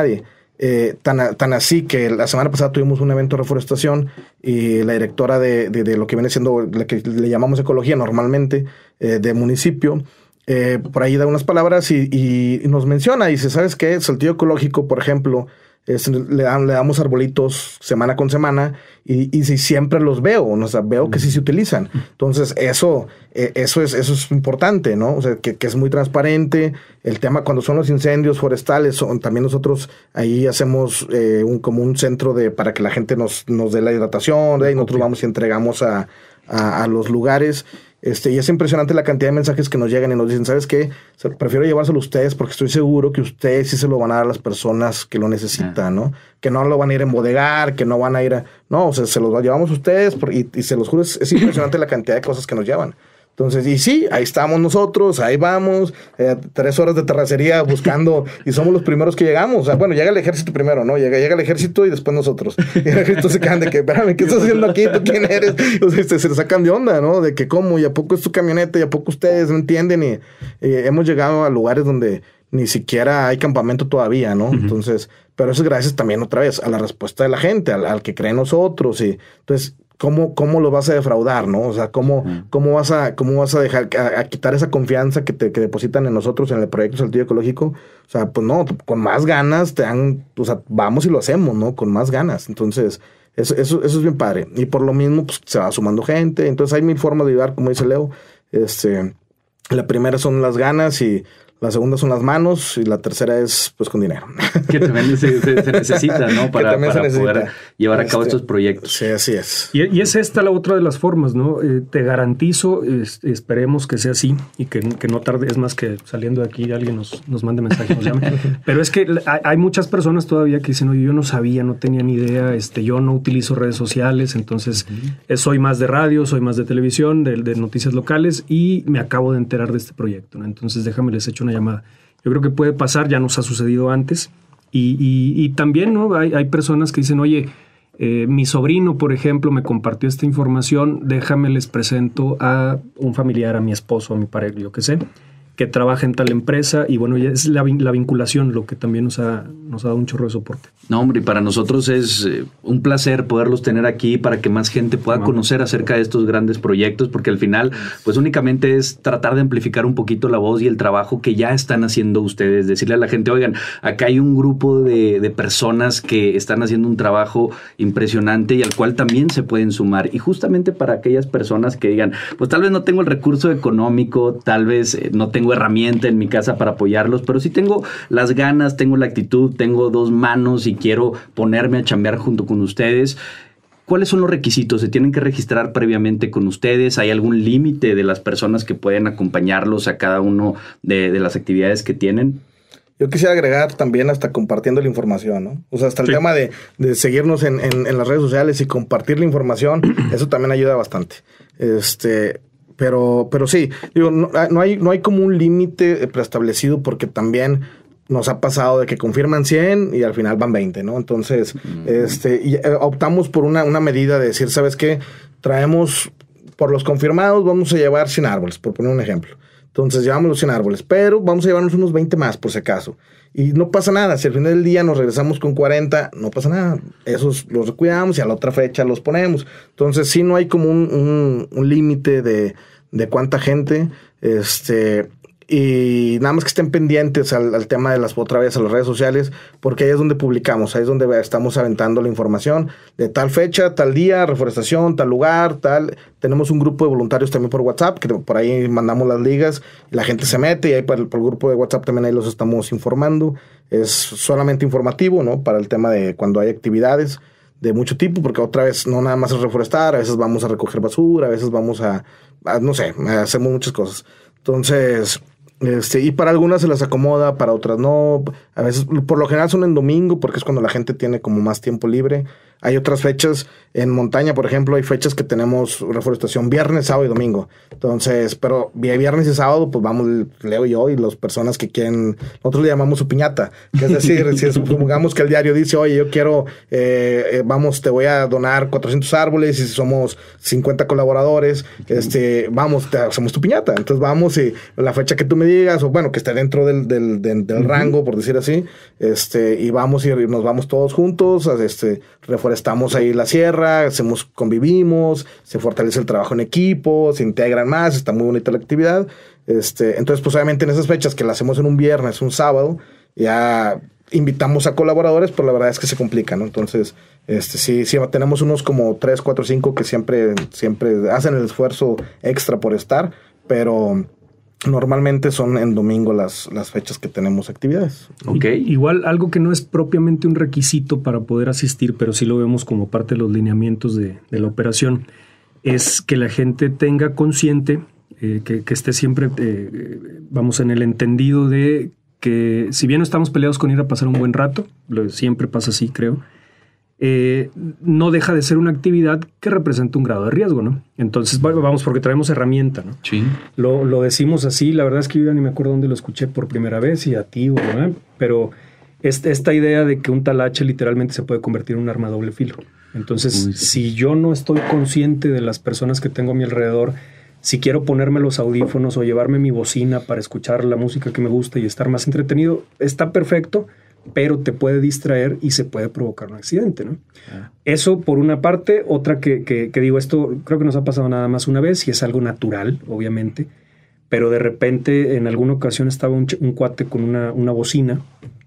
Speaker 2: Tan así que la semana pasada tuvimos un evento de reforestación y la directora de lo que viene siendo, la que le llamamos ecología normalmente, de municipio, por ahí da unas palabras y nos menciona, dice, ¿sabes qué? Saltillo Ecológico, por ejemplo, le damos arbolitos semana con semana y siempre los veo, o sea, veo que sí se utilizan. Entonces, eso es importante, ¿no? O sea, que es muy transparente. El tema cuando son los incendios forestales, también nosotros ahí hacemos como un centro para que la gente nos dé la hidratación, y nosotros vamos y entregamos a los lugares. Y es impresionante la cantidad de mensajes que nos llegan y nos dicen, ¿sabes qué? Prefiero llevárselo a ustedes porque estoy seguro que ustedes sí se lo van a dar a las personas que lo necesitan, ¿no? Que no lo van a ir a embodegar, que no van a ir a... No, o sea, se los llevamos a ustedes y se los juro, es impresionante la cantidad de cosas que nos llevan. Entonces, y sí, ahí estamos nosotros, ahí vamos, 3 horas de terracería buscando y somos los primeros que llegamos. O sea, bueno, llega el ejército primero, ¿no? Llega el ejército y después nosotros. Y el ejército se quedan de que, espérame, ¿qué estás haciendo aquí? ¿Tú quién eres? O sea, se sacan de onda, ¿no? De que cómo, y a poco es tu camioneta, y a poco ustedes no entienden. Y hemos llegado a lugares donde ni siquiera hay campamento todavía, ¿no? Entonces, pero eso es gracias también otra vez a la respuesta de la gente, al que cree en nosotros. Y entonces, ¿cómo lo vas a defraudar, no? O sea, ¿cómo vas a dejar a quitar esa confianza que depositan en nosotros en el proyecto Saltillo Ecológico? O sea, pues no, con más ganas o sea, vamos y lo hacemos, ¿no? Con más ganas. Entonces, eso es bien padre. Y por lo mismo, pues se va sumando gente. Entonces, hay 1000 formas de ayudar, como dice Leo. La primera son las ganas y la segunda son las manos y la tercera es pues con dinero. Que también se
Speaker 1: necesita, ¿no? Para poder llevar a cabo estos proyectos.
Speaker 2: Sí, así es.
Speaker 3: Y es esta la otra de las formas, ¿no? Te garantizo, esperemos que sea así y que no tarde, es más que saliendo de aquí alguien nos mande mensaje, nos llame. Pero es que hay muchas personas todavía que dicen, oye, yo no sabía, no tenía ni idea, yo no utilizo redes sociales, entonces soy más de radio, soy más de televisión, de noticias locales y me acabo de enterar de este proyecto, ¿no? Entonces déjame les echo una llamada. Yo creo que puede pasar, ya nos ha sucedido antes y también, ¿no? Hay personas que dicen, oye, mi sobrino, por ejemplo, me compartió esta información, déjame les presento a un familiar, a mi esposo, a mi pareja, yo qué sé, que trabaja en tal empresa y bueno, ya es la vinculación lo que también nos ha dado un chorro de soporte.
Speaker 1: No, hombre, y para nosotros es un placer poderlos tener aquí para que más gente pueda conocer acerca de estos grandes proyectos, porque al final, pues únicamente es tratar de amplificar un poquito la voz y el trabajo que ya están haciendo ustedes, decirle a la gente, oigan, acá hay un grupo de personas que están haciendo un trabajo impresionante y al cual también se pueden sumar. Y justamente para aquellas personas que digan, pues tal vez no tengo el recurso económico, tal vez no tengo herramienta en mi casa para apoyarlos, pero sí tengo las ganas, tengo la actitud, tengo 2 manos y quiero ponerme a chambear junto con ustedes. ¿Cuáles son los requisitos? ¿Se tienen que registrar previamente con ustedes? ¿Hay algún límite de las personas que pueden acompañarlos a cada uno de las actividades que tienen?
Speaker 2: Yo quisiera agregar también hasta compartiendo la información, ¿no? O sea, hasta el tema de seguirnos en las redes sociales y compartir la información, eso también ayuda bastante. Pero sí, digo, no hay como un límite preestablecido porque también nos ha pasado de que confirman 100 y al final van 20, ¿no? Entonces, optamos por una medida de decir, ¿sabes qué? Traemos, por los confirmados, vamos a llevar 100 árboles, por poner un ejemplo. Entonces, llevamos los 100 árboles, pero vamos a llevarnos unos 20 más, por si acaso. Y no pasa nada. Si al final del día nos regresamos con 40, no pasa nada. Esos los cuidamos y a la otra fecha los ponemos. Entonces, sí no hay como un límite de cuánta gente, y nada más que estén pendientes al tema de las redes sociales, porque ahí es donde publicamos, ahí es donde estamos aventando la información de tal fecha, tal día, reforestación, tal lugar, tal. Tenemos un grupo de voluntarios también por WhatsApp, que por ahí mandamos las ligas, y la gente se mete, y ahí por el grupo de WhatsApp también ahí los estamos informando. Es solamente informativo, ¿no? Para el tema de cuando hay actividades de mucho tipo, porque otra vez no nada más es reforestar, a veces vamos a recoger basura, a veces vamos a no sé, hacemos muchas cosas. Entonces, y para algunas se las acomoda, para otras no. A veces, por lo general son en domingo, porque es cuando la gente tiene como más tiempo libre. Hay otras fechas, en montaña, por ejemplo, hay fechas que tenemos reforestación viernes, sábado y domingo. Entonces, pero viernes y sábado, pues vamos, Leo y yo, y las personas que quieren, nosotros le llamamos su piñata. Que es decir, si supongamos que el diario dice, oye, yo quiero, vamos, te voy a donar 400 árboles, y si somos 50 colaboradores, vamos, te hacemos tu piñata. Entonces vamos y la fecha que tú me digas, o bueno, que esté dentro del rango, por decir así, y vamos y nos vamos todos juntos, reforestamos ahí la sierra, convivimos, se fortalece el trabajo en equipo, se integran más, está muy bonita la actividad. Entonces, pues obviamente en esas fechas que la hacemos en un viernes, un sábado, ya invitamos a colaboradores, pero la verdad es que se complica, ¿no? Entonces, sí, tenemos unos como 3, 4, 5 que siempre hacen el esfuerzo extra por estar, pero normalmente son en domingo las fechas que tenemos actividades.
Speaker 3: Okay. Igual algo que no es propiamente un requisito para poder asistir, pero sí lo vemos como parte de los lineamientos de la operación, es que la gente tenga consciente, que esté siempre, en el entendido de que si bien no estamos peleados con ir a pasar un buen rato, siempre pasa así, creo, no deja de ser una actividad que representa un grado de riesgo, ¿no? Entonces, vamos, porque traemos herramienta, ¿no?
Speaker 1: Sí.
Speaker 3: Lo decimos así, la verdad es que yo ya ni me acuerdo dónde lo escuché por primera vez, y a ti, ¿verdad? Pero esta idea de que un talache literalmente se puede convertir en un arma a doble filo. Entonces, si yo no estoy consciente de las personas que tengo a mi alrededor, si quiero ponerme los audífonos o llevarme mi bocina para escuchar la música que me gusta y estar más entretenido, está perfecto, pero te puede distraer y se puede provocar un accidente, ¿no? Eso por una parte. Otra que digo, esto creo que nos ha pasado nada más una vez y es algo natural, obviamente, pero de repente en alguna ocasión estaba un cuate con una bocina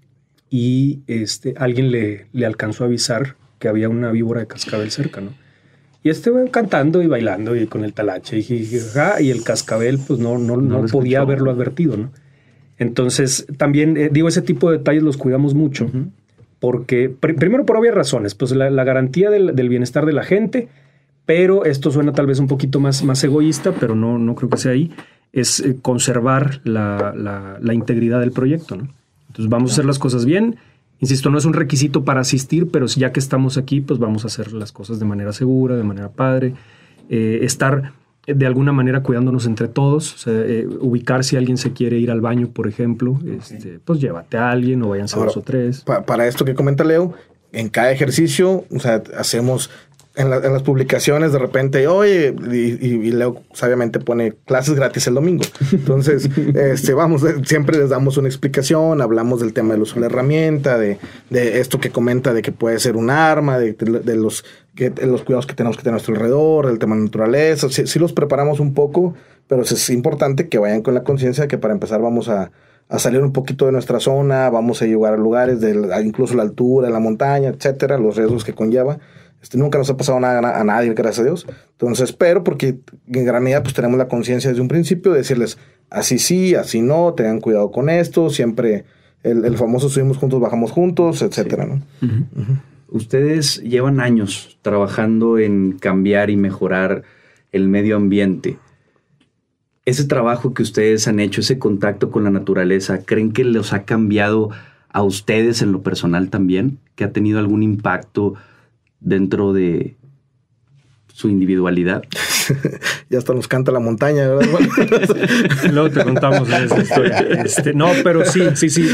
Speaker 3: y alguien le alcanzó a avisar que había una víbora de cascabel cerca, ¿no? Y cantando y bailando y con el talache y el cascabel pues no podía haberlo advertido, ¿no? Entonces también ese tipo de detalles los cuidamos mucho, porque primero por obvias razones, pues la garantía del bienestar de la gente, pero esto suena tal vez un poquito más egoísta, pero no creo que sea ahí, es conservar la integridad del proyecto, ¿no? Entonces vamos a hacer las cosas bien. Insisto, no es un requisito para asistir, pero ya que estamos aquí, pues vamos a hacer las cosas de manera segura, de manera padre. Estar de alguna manera cuidándonos entre todos. O sea, ubicar si alguien se quiere ir al baño, por ejemplo, pues llévate a alguien o váyanse 2 o 3.
Speaker 2: Para esto que comenta Leo, en cada ejercicio, o sea, hacemos en las publicaciones de repente, oye, y Leo sabiamente pone clases gratis el domingo. Entonces, siempre les damos una explicación, hablamos del tema del uso de la herramienta, de esto que comenta de que puede ser un arma, de los cuidados que tenemos que tener a nuestro alrededor, del tema de naturaleza. Sí los preparamos un poco, pero es importante que vayan con la conciencia de que para empezar vamos a salir un poquito de nuestra zona, vamos a llegar a lugares incluso la altura, la montaña, etcétera, los riesgos que conlleva. Nunca nos ha pasado nada a nadie, gracias a Dios. Entonces, pero porque en gran medida pues tenemos la conciencia desde un principio de decirles así sí, así no, tengan cuidado con esto, siempre el famoso subimos juntos, bajamos juntos, etcétera, ¿no?
Speaker 1: Ustedes llevan años trabajando en cambiar y mejorar el medio ambiente. Ese trabajo que ustedes han hecho, ese contacto con la naturaleza, ¿creen que los ha cambiado a ustedes en lo personal también? ¿Que ha tenido algún impacto dentro de su individualidad?
Speaker 2: Ya hasta nos canta la montaña, ¿verdad?
Speaker 3: Luego te contamos esa historia. No, pero sí.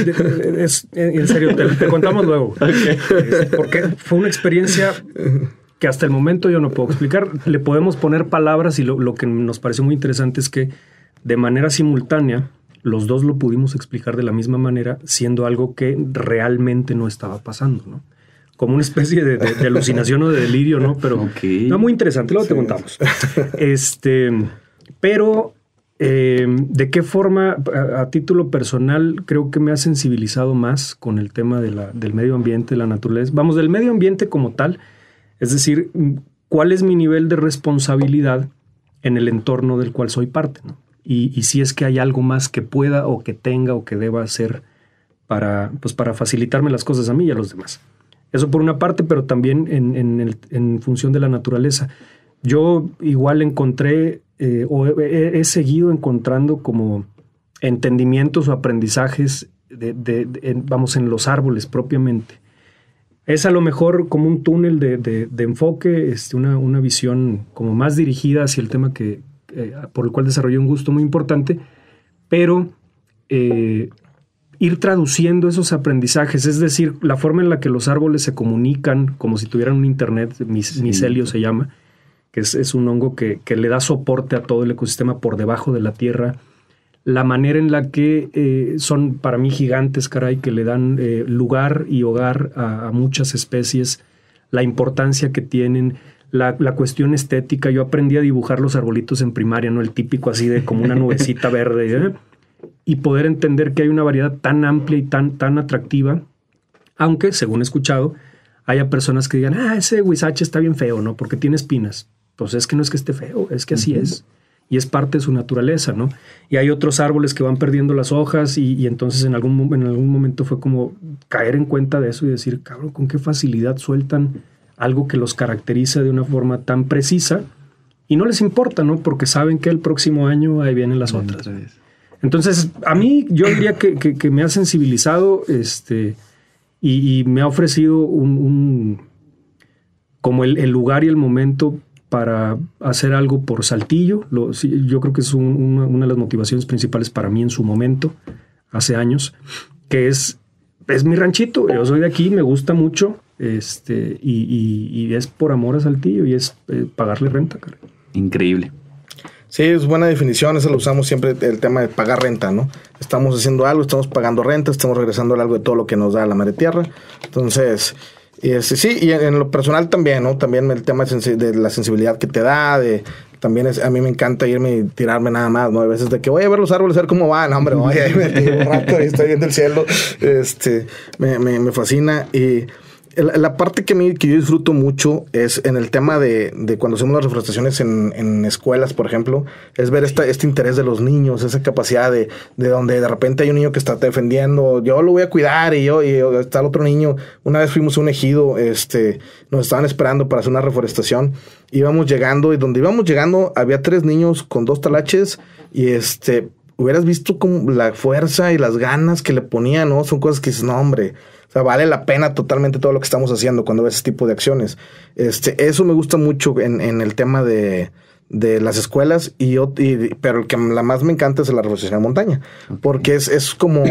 Speaker 3: En serio, te contamos luego. Okay. Porque fue una experiencia que hasta el momento yo no puedo explicar. Le podemos poner palabras y lo que nos pareció muy interesante es que de manera simultánea los dos lo pudimos explicar de la misma manera, siendo algo que realmente no estaba pasando, ¿no? Como una especie de alucinación o de delirio, ¿no? Pero no, muy interesante, luego te contamos. Pero ¿de qué forma, a título personal, creo que me ha sensibilizado más con el tema del medio ambiente, la naturaleza? Vamos, del medio ambiente como tal, es decir, ¿cuál es mi nivel de responsabilidad en el entorno del cual soy parte, ¿no? Y si es que hay algo más que pueda o que tenga o que deba hacer para facilitarme las cosas a mí y a los demás. Eso por una parte, pero también en función de la naturaleza. Yo igual encontré he seguido encontrando como entendimientos o aprendizajes en los árboles propiamente. Es a lo mejor como un túnel de enfoque, una visión como más dirigida hacia el tema por el cual desarrollé un gusto muy importante, pero ir traduciendo esos aprendizajes, es decir, la forma en la que los árboles se comunican como si tuvieran un internet, micelio se llama, que es un hongo que le da soporte a todo el ecosistema por debajo de la tierra, la manera en la que son para mí gigantes, caray, que le dan lugar y hogar a muchas especies, la importancia que tienen, la cuestión estética. Yo aprendí a dibujar los arbolitos en primaria, ¿no? El típico así de como una nubecita verde, y poder entender que hay una variedad tan amplia y tan atractiva, aunque, según he escuchado, haya personas que digan, ese huizache está bien feo, ¿no? Porque tiene espinas. Pues es que no es que esté feo, es que así es. Y es parte de su naturaleza, ¿no? Y hay otros árboles que van perdiendo las hojas y entonces en algún momento fue como caer en cuenta de eso y decir, cabrón, con qué facilidad sueltan algo que los caracteriza de una forma tan precisa y no les importa, ¿no? Porque saben que el próximo año ahí vienen las otras. Entonces, a mí yo diría que me ha sensibilizado y me ha ofrecido como el lugar y el momento para hacer algo por Saltillo. Yo creo que es una de las motivaciones principales para mí en su momento, hace años, que es mi ranchito. Yo soy de aquí, me gusta mucho, y es por amor a Saltillo y es pagarle renta, cara.
Speaker 1: Increíble.
Speaker 2: Sí, es buena definición, esa lo usamos siempre, el tema de pagar renta, ¿no? Estamos haciendo algo, estamos pagando renta, estamos regresando algo de todo lo que nos da la madre tierra. Entonces, sí, y en lo personal también, ¿no? También el tema de la sensibilidad que te da, también a mí me encanta irme y tirarme nada más, ¿no? A veces de que voy a ver los árboles, a ver cómo van, hombre, voy a irme un rato y estoy viendo el cielo, me fascina. Y la parte que yo disfruto mucho es en el tema de cuando hacemos las reforestaciones en escuelas, por ejemplo, es ver este interés de los niños, esa capacidad de donde de repente hay un niño que está defendiendo, yo lo voy a cuidar y está el otro niño. Una vez fuimos a un ejido, nos estaban esperando para hacer una reforestación, íbamos llegando y donde íbamos llegando había 3 niños con 2 talaches y hubieras visto como la fuerza y las ganas que le ponían, ¿no? Son cosas que dices, no, hombre, o sea, vale la pena totalmente todo lo que estamos haciendo cuando ves ese tipo de acciones. Eso me gusta mucho en el tema de las escuelas, pero el que la más me encanta es la reforestación de montaña, porque es como...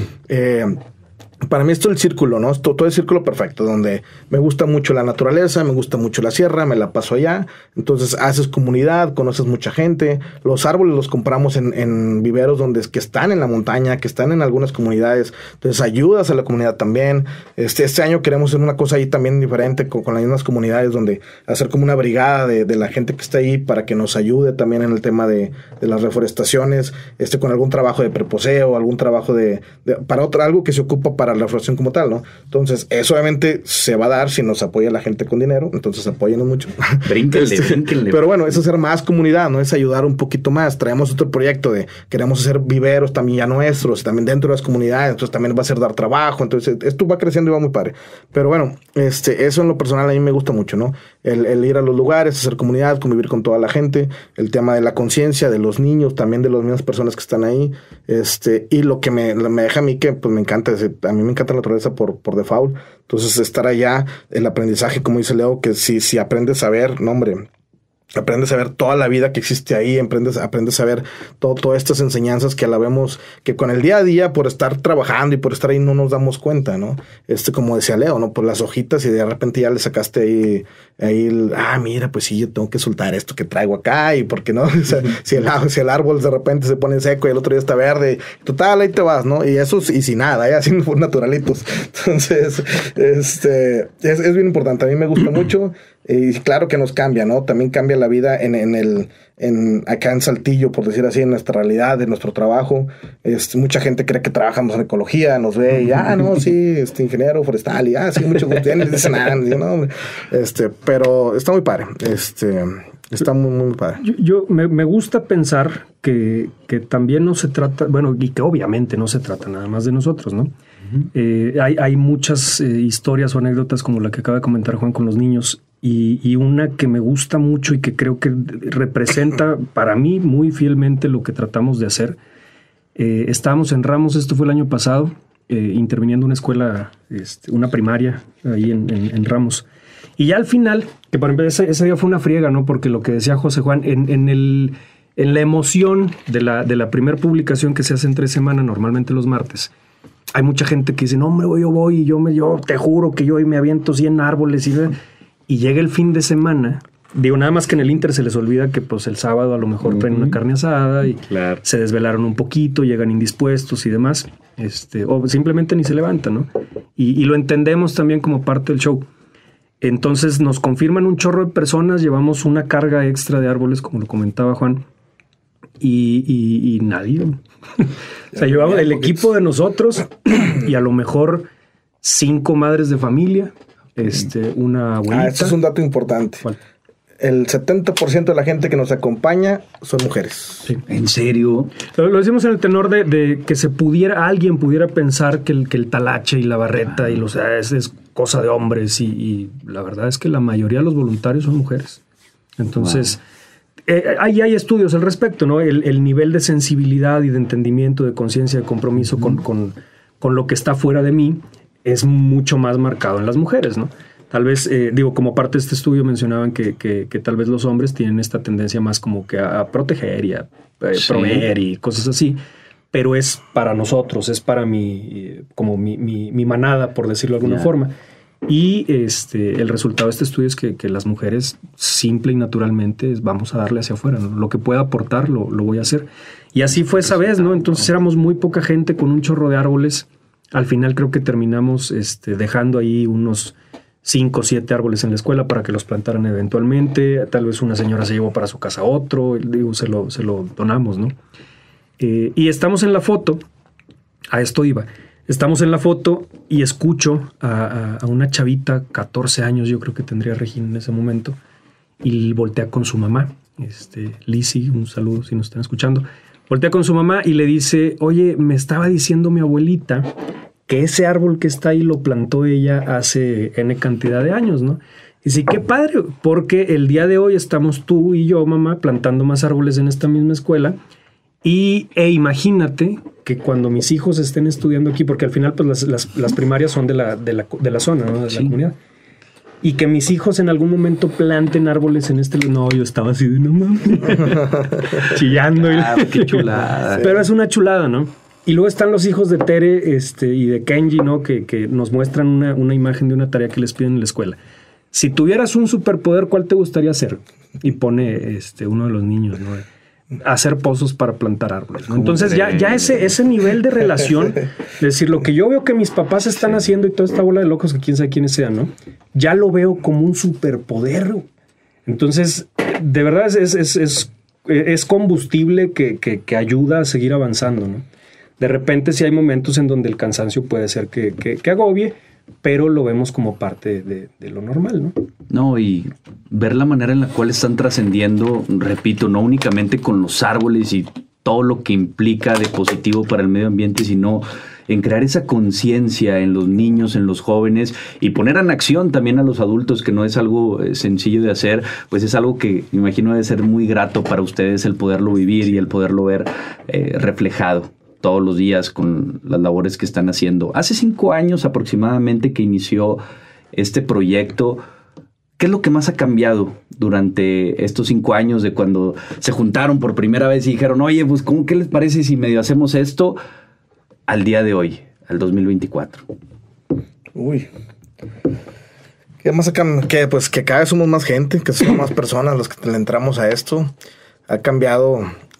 Speaker 2: para mí esto es el círculo, ¿no? Todo el círculo perfecto, donde me gusta mucho la naturaleza, me gusta mucho la sierra, me la paso allá, entonces haces comunidad, conoces mucha gente, los árboles los compramos en viveros que están en la montaña, que están en algunas comunidades, entonces ayudas a la comunidad también. Este año queremos hacer una cosa ahí también diferente con las mismas comunidades, donde hacer como una brigada de la gente que está ahí para que nos ayude también en el tema de las reforestaciones, con algún trabajo de preposeo, algún trabajo algo que se ocupa para la reforestación como tal, ¿no? Entonces, eso obviamente se va a dar si nos apoya la gente con dinero, entonces apóyenos mucho.
Speaker 1: Brínquenle.
Speaker 2: Pero bueno, es hacer más comunidad, ¿no? Es ayudar un poquito más. Traemos otro proyecto queremos hacer viveros también ya nuestros, también dentro de las comunidades, entonces también va a ser dar trabajo, entonces esto va creciendo y va muy padre. Pero bueno, eso en lo personal a mí me gusta mucho, ¿no? El ir a los lugares, hacer comunidad, convivir con toda la gente, el tema de la conciencia de los niños, también de las mismas personas que están ahí, y lo que me deja a mí que pues me encanta, a mí me encanta la naturaleza por default, entonces estar allá, el aprendizaje, como dice Leo, que si aprendes a ver, no hombre, aprendes a ver toda la vida que existe ahí, aprendes a ver todas estas enseñanzas que a la vemos, que con el día a día, por estar trabajando y por estar ahí, no nos damos cuenta, ¿no? Como decía Leo, ¿no? Por las hojitas y de repente ya le sacaste ahí mira, pues sí, yo tengo que soltar esto que traigo acá y por qué no, o sea, si el árbol de repente se pone seco y el otro día está verde, total, ahí te vas, ¿no? Y eso, y sin nada, así naturalitos. Entonces, es bien importante, a mí me gusta mucho. Y claro que nos cambia, ¿no? También cambia la vida acá en Saltillo, por decir así, en nuestra realidad, en nuestro trabajo. Mucha gente cree que trabajamos en ecología, nos ve y, no, sí, ingeniero forestal, y, sí, mucho gusto, ya ni dicen nada, no, pero está muy padre, está muy, muy padre.
Speaker 3: Yo me gusta pensar que también no se trata, bueno, y que obviamente no se trata nada más de nosotros, ¿no? Hay muchas historias o anécdotas como la que acaba de comentar Juan con los niños, y una que me gusta mucho y que creo que representa para mí muy fielmente lo que tratamos de hacer. Estábamos en Ramos, esto fue el año pasado, interviniendo una escuela, una primaria ahí en Ramos. Y ya al final, que por ejemplo ese día fue una friega, ¿no? Porque lo que decía José Juan, en la emoción de la primera publicación que se hace en 3 semanas, normalmente los martes, hay mucha gente que dice, no, hombre, yo voy y yo te juro que yo me aviento 100 árboles y llega el fin de semana Digo, nada más que en el Inter se les olvida que pues el sábado a lo mejor traen una carne asada y se desvelaron un poquito, llegan indispuestos y demás, o simplemente ni se levantan, ¿no? Y lo entendemos también como parte del show. Entonces nos confirman un chorro de personas, llevamos una carga extra de árboles, como lo comentaba Juan, y nadie. O sea, llevamos el equipo de nosotros y a lo mejor 5 madres de familia, una abuelita.
Speaker 2: Este es un dato importante.
Speaker 3: ¿Cuál?
Speaker 2: El 70% de la gente que nos acompaña son mujeres.
Speaker 1: Sí. ¿En serio?
Speaker 3: Lo decimos en el tenor de que alguien pudiera pensar que el talache y la barreta y es cosa de hombres y la verdad es que la mayoría de los voluntarios son mujeres. Entonces, ahí hay estudios al respecto, ¿no? El nivel de sensibilidad y de entendimiento, de conciencia, de compromiso con lo que está fuera de mí es mucho más marcado en las mujeres, ¿no? Tal vez, como parte de este estudio mencionaban que tal vez los hombres tienen esta tendencia más como que a proteger y a proveer y cosas así, pero es para nosotros, es para mi manada, por decirlo de alguna forma. Y el resultado de este estudio es que las mujeres simple y naturalmente vamos a darle hacia afuera, ¿no? Lo que pueda aportar lo voy a hacer. Y así fue esa vez, ¿no? Entonces éramos muy poca gente con un chorro de árboles. Al final creo que terminamos dejando ahí unos 5 o 7 árboles en la escuela para que los plantaran eventualmente. Tal vez una señora se llevó para su casa otro, se lo donamos, ¿no? Y estamos en la foto, a esto iba, estamos en la foto y escucho a una chavita, 14 años yo creo que tendría Regina en ese momento, y voltea con su mamá, Lizzy, un saludo si nos están escuchando, voltea con su mamá y le dice, oye, me estaba diciendo mi abuelita que ese árbol que está ahí lo plantó ella hace N cantidad de años, ¿no? Y sí, qué padre, porque el día de hoy estamos tú y yo, mamá, plantando más árboles en esta misma escuela. Imagínate que cuando mis hijos estén estudiando aquí, porque al final pues las primarias son de la zona, ¿no? De la comunidad. Y que mis hijos en algún momento planten árboles en No, yo estaba así de no mames. Chillando.
Speaker 1: Qué chulada.
Speaker 3: Pero es una chulada, ¿no? Y luego están los hijos de Tere y de Kenji, ¿no? Que nos muestran una imagen de una tarea que les piden en la escuela. Si tuvieras un superpoder, ¿cuál te gustaría hacer? Y pone uno de los niños, ¿no? Hacer pozos para plantar árboles, ¿no? Entonces ya ese nivel de relación, es decir, lo que yo veo que mis papás están haciendo y toda esta bola de locos que quién sabe quiénes sean, ¿no? Ya lo veo como un superpoder. Entonces, de verdad es combustible que ayuda a seguir avanzando, ¿no? De repente sí hay momentos en donde el cansancio puede ser que agobie, pero lo vemos como parte de lo normal, ¿no?
Speaker 1: No, y ver la manera en la cual están trascendiendo, repito, no únicamente con los árboles y todo lo que implica de positivo para el medio ambiente, sino en crear esa conciencia en los niños, en los jóvenes y poner en acción también a los adultos, que no es algo sencillo de hacer, pues es algo que me imagino debe ser muy grato para ustedes el poderlo vivir y el poderlo ver reflejado todos los días con las labores que están haciendo. Hace 5 años aproximadamente que inició este proyecto. ¿Qué es lo que más ha cambiado durante estos 5 años de cuando se juntaron por primera vez y dijeron, oye, pues ¿qué les parece si medio hacemos esto al día de hoy, al 2024?
Speaker 2: Uy. ¿Qué más ha cambiado? Pues que cada vez somos más gente, que somos más personas los que le entramos a esto. Ha cambiado...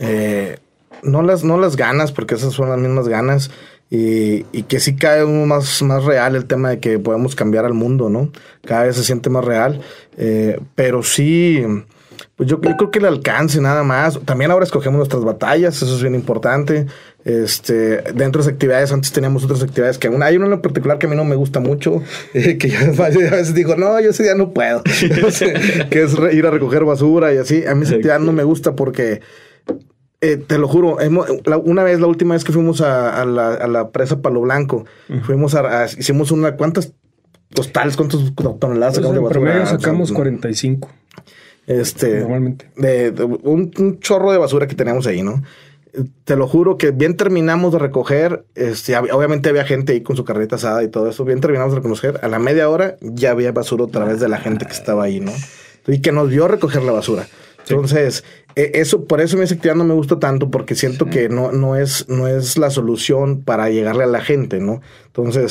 Speaker 2: No las ganas, porque esas son las mismas ganas, y que sí cae más real el tema de que podemos cambiar al mundo, ¿no? Cada vez se siente más real, pero sí, pues yo creo que el alcance nada más. También ahora escogemos nuestras batallas, eso es bien importante. Dentro de las actividades, antes teníamos otras actividades que hay una en particular que a mí no me gusta mucho, que yo a veces digo, no, yo ese día no puedo, que es ir a recoger basura y así. A mí ese día no me gusta porque... te lo juro, la última vez que fuimos a la presa Palo Blanco, hicimos ¿cuántas postales, cuántas toneladas sacamos de basura?
Speaker 3: En promedio sacamos 45.
Speaker 2: Normalmente. Un chorro de basura que teníamos ahí, ¿no? Te lo juro que bien terminamos de recoger, obviamente había gente ahí con su carreta asada y todo eso, bien terminamos de recoger, a la media hora ya había basura otra vez de la gente que estaba ahí, ¿no? Y que nos vio recoger la basura. Entonces, por eso esa actividad no me gusta tanto, porque siento que no es la solución para llegarle a la gente, ¿no? Entonces,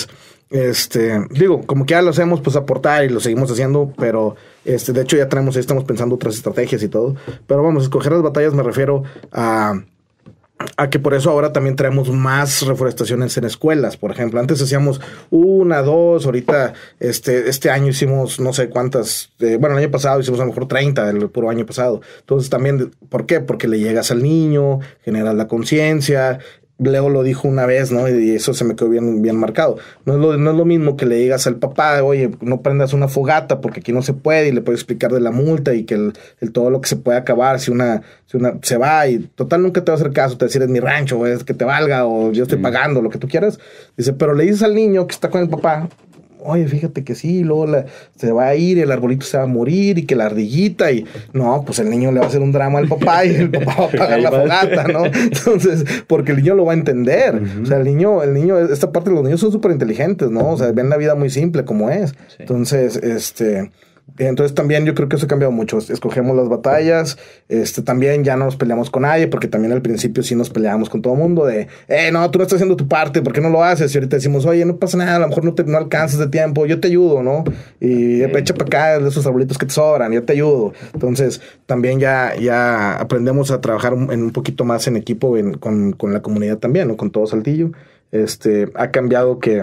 Speaker 2: digo, como que ya lo hacemos, pues aportar y lo seguimos haciendo, pero de hecho ya estamos pensando otras estrategias y todo. Pero vamos, escoger las batallas me refiero a que por eso ahora también traemos más reforestaciones en escuelas. Por ejemplo, antes hacíamos 1, 2, ahorita este año hicimos no sé cuántas, el año pasado hicimos a lo mejor 30 del puro año pasado. Entonces también, ¿por qué? Porque le llegas al niño, generas la conciencia. Leo lo dijo una vez, ¿no? Y eso se me quedó bien marcado. No es lo mismo que le digas al papá, oye, no prendas una fogata porque aquí no se puede, y le puedes explicar de la multa y que el todo lo que se puede acabar si una se va, y total nunca te va a hacer caso, te va a decir es mi rancho, es que te valga, o yo estoy pagando, lo que tú quieras. Dice, pero le dices al niño que está con el papá, oye, fíjate que sí, luego se va a ir, el arbolito se va a morir, y que la ardillita, y no, pues el niño le va a hacer un drama al papá y el papá va a pagar la fogata, ¿no? Entonces, porque el niño lo va a entender. O sea, el niño, esta parte de los niños son súper inteligentes, ¿no? O sea, ven la vida muy simple como es. Sí. Entonces también yo creo que eso ha cambiado mucho. Escogemos las batallas, también ya no nos peleamos con nadie, porque también al principio sí nos peleábamos con todo el mundo de, no, tú no estás haciendo tu parte, ¿por qué no lo haces? Y ahorita decimos, oye, no pasa nada, a lo mejor no alcanzas de tiempo, yo te ayudo, ¿no? Y echa para acá de esos arbolitos que te sobran, yo te ayudo. Entonces también ya aprendemos a trabajar un poquito más en equipo con la comunidad también, ¿no? Con todo Saltillo. Ha cambiado que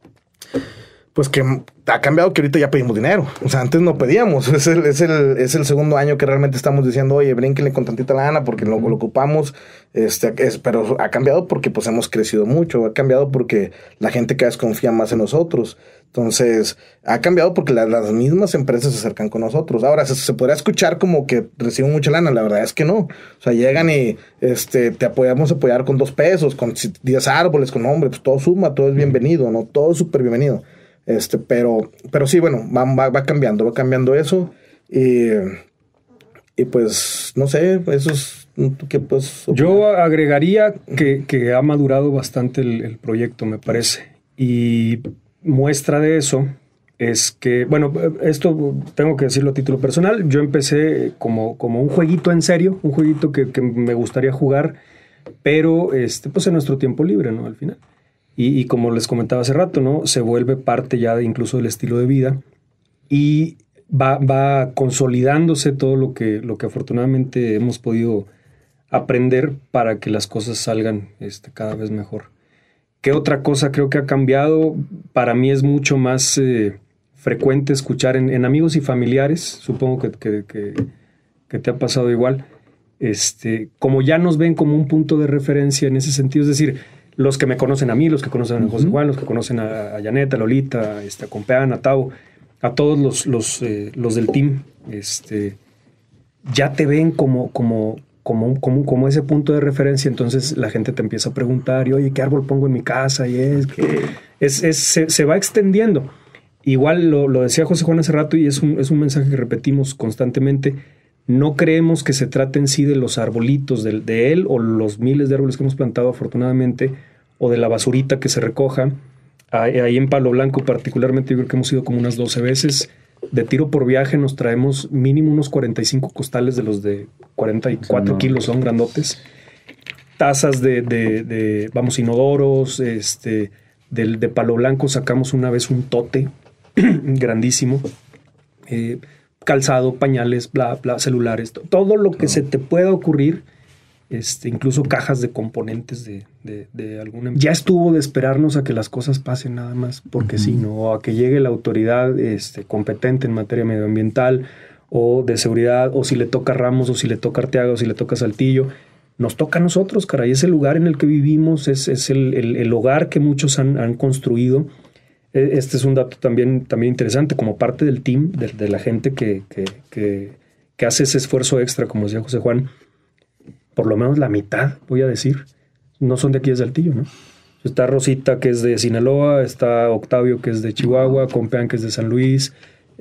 Speaker 2: ha cambiado que ahorita ya pedimos dinero. O sea, antes no pedíamos. Es el segundo año que realmente estamos diciendo, oye, brínquenle con tantita lana porque lo ocupamos. Pero ha cambiado porque pues hemos crecido mucho. Ha cambiado porque la gente cada vez confía más en nosotros. Entonces, ha cambiado porque las mismas empresas se acercan con nosotros. Ahora, se podría escuchar como que reciben mucha lana. La verdad es que no. O sea, llegan y te apoyamos a apoyar con 2 pesos, con 10 árboles, con hombre, pues todo suma, todo es bienvenido, ¿no? Todo es súper bienvenido. Pero sí, bueno, va cambiando eso. Y pues, no sé, eso es que pues...
Speaker 3: Yo agregaría que ha madurado bastante el proyecto, me parece. Y muestra de eso es que, bueno, esto tengo que decirlo a título personal. Yo empecé como un jueguito en serio, un jueguito que me gustaría jugar, pero pues en nuestro tiempo libre, ¿no? Al final. Y como les comentaba hace rato, ¿no? Se vuelve parte ya incluso del estilo de vida, y va consolidándose todo lo que afortunadamente hemos podido aprender para que las cosas salgan cada vez mejor. ¿Qué otra cosa creo que ha cambiado? Para mí es mucho más frecuente escuchar en amigos y familiares, supongo que te ha pasado igual, como ya nos ven como un punto de referencia en ese sentido, es decir, los que me conocen a mí, los que conocen a José Juan, los que conocen a Janet, a Lolita, a Compeán, a Tavo, a todos los del team, ya te ven como ese punto de referencia. Entonces la gente te empieza a preguntar, y oye, ¿qué árbol pongo en mi casa? Y se va extendiendo. Igual lo decía José Juan hace rato, y es un mensaje que repetimos constantemente. No creemos que se trate en sí de los arbolitos de él, o los miles de árboles que hemos plantado afortunadamente, o de la basurita que se recoja. Ahí en Palo Blanco particularmente, yo creo que hemos ido como unas 12 veces. De tiro por viaje nos traemos mínimo unos 45 costales de los de 44 kilos, son grandotes. Tazas de inodoros, de Palo Blanco sacamos una vez un tote grandísimo. Calzado, pañales, bla, celulares, todo lo que se te pueda ocurrir, incluso cajas de componentes de alguna... Ya estuvo de esperarnos a que las cosas pasen nada más, porque sí, ¿no? O a que llegue la autoridad competente en materia medioambiental o de seguridad, o si le toca Ramos, o si le toca Arteaga, o si le toca Saltillo. Nos toca a nosotros, caray, es el lugar en el que vivimos, es el hogar que muchos han construido. Este es un dato también interesante, como parte del team, de la gente que hace ese esfuerzo extra, como decía José Juan. Por lo menos la mitad, voy a decir, no son de aquí de Saltillo, ¿no? Está Rosita, que es de Sinaloa, está Octavio, que es de Chihuahua, Compeán, que es de San Luis,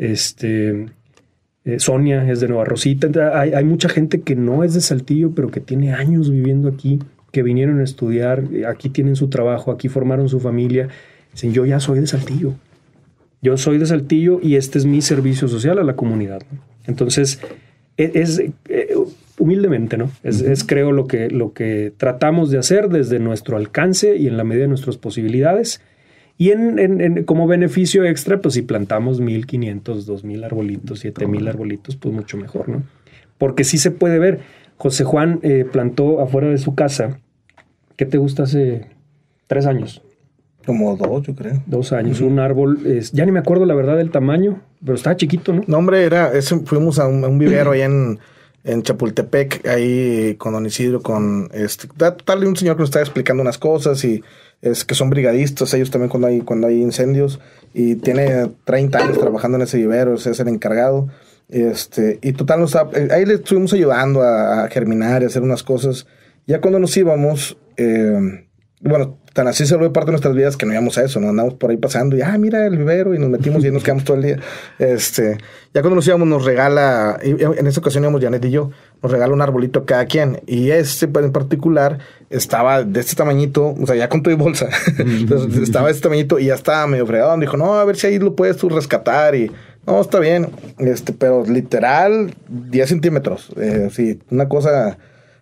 Speaker 3: Sonia es de Nueva Rosita. Hay mucha gente que no es de Saltillo, pero que tiene años viviendo aquí, que vinieron a estudiar, aquí tienen su trabajo, aquí formaron su familia. Dicen, yo ya soy de Saltillo. Yo soy de Saltillo y este es mi servicio social a la comunidad, ¿no? Entonces, humildemente, ¿no? Es creo lo que tratamos de hacer desde nuestro alcance y en la medida de nuestras posibilidades. Y como beneficio extra, pues si plantamos 1,500, 2,000 arbolitos, 7,000 arbolitos, pues mucho mejor, ¿no? Porque sí se puede ver. José Juan plantó afuera de su casa, ¿qué te gusta? Hace 3 años.
Speaker 2: Como 2, yo creo.
Speaker 3: 2 años. Un árbol, ya ni me acuerdo la verdad del tamaño, pero estaba chiquito, ¿no?
Speaker 2: No, hombre, fuimos a un vivero ahí en Chapultepec, ahí con Don Isidro, con tal un señor que nos estaba explicando unas cosas y que son brigadistas, ellos también cuando hay incendios, y tiene 30 años trabajando en ese vivero, es el encargado. Y total, ahí le estuvimos ayudando a germinar y a hacer unas cosas. Ya cuando nos íbamos, bueno, tan así se volvió parte de nuestras vidas que no íbamos a eso, ¿no? Andamos por ahí pasando y, mira el vivero, y nos metimos y nos quedamos todo el día. Ya cuando nos íbamos nos regala, en esa ocasión íbamos Janet y yo, nos regala un arbolito a cada quien. Y en particular estaba de este tamañito, o sea, ya con todo y bolsa. Entonces estaba de este tamañito y ya estaba medio fregado. Dijo, no, a ver si ahí lo puedes tú rescatar. Y no, está bien. Pero literal, 10 centímetros. Sí, una cosa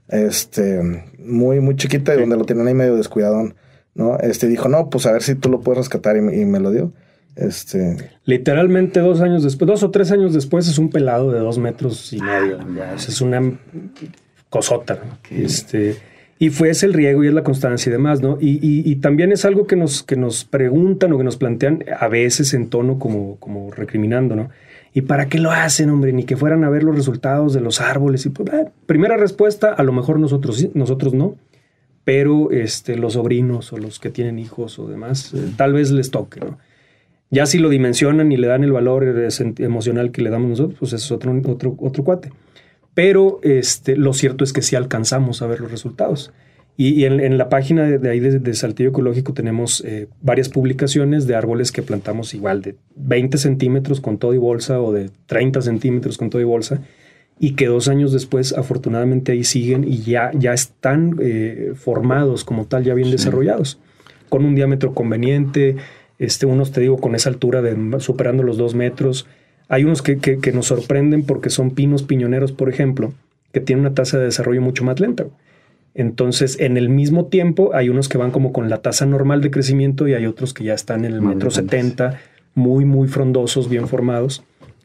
Speaker 2: muy, muy chiquita, y donde lo tenían ahí medio descuidadón, ¿no? Dijo, no, pues a ver si tú lo puedes rescatar, y me lo dio.
Speaker 3: Literalmente 2 años después, 2 o 3 años después, es un pelado de 2,5 metros. Ya, es una cosota, ¿no? Okay. Y es el riego y es la constancia y demás, ¿no? Y también es algo que nos preguntan o que nos plantean a veces en tono como recriminando, ¿no? ¿Y para qué lo hacen, hombre? Ni que fueran a ver los resultados de los árboles. Y pues, primera respuesta, a lo mejor nosotros no, pero los sobrinos o los que tienen hijos o demás, tal vez les toque, ¿no? Ya si lo dimensionan y le dan el valor emocional que le damos nosotros, pues eso es otro cuate. Pero lo cierto es que sí alcanzamos a ver los resultados. Y en la página de ahí de Saltillo Ecológico tenemos varias publicaciones de árboles que plantamos igual de 20 centímetros con todo y bolsa, o de 30 centímetros con todo y bolsa, y que 2 años después afortunadamente ahí siguen y ya están formados como tal, ya bien desarrollados, con un diámetro conveniente, unos, te digo, con esa altura superando los 2 metros. Hay unos que nos sorprenden porque son pinos piñoneros, por ejemplo, que tienen una tasa de desarrollo mucho más lenta. Entonces, en el mismo tiempo, hay unos que van como con la tasa normal de crecimiento y hay otros que ya están en el 1,70 m, muy, muy frondosos, bien formados.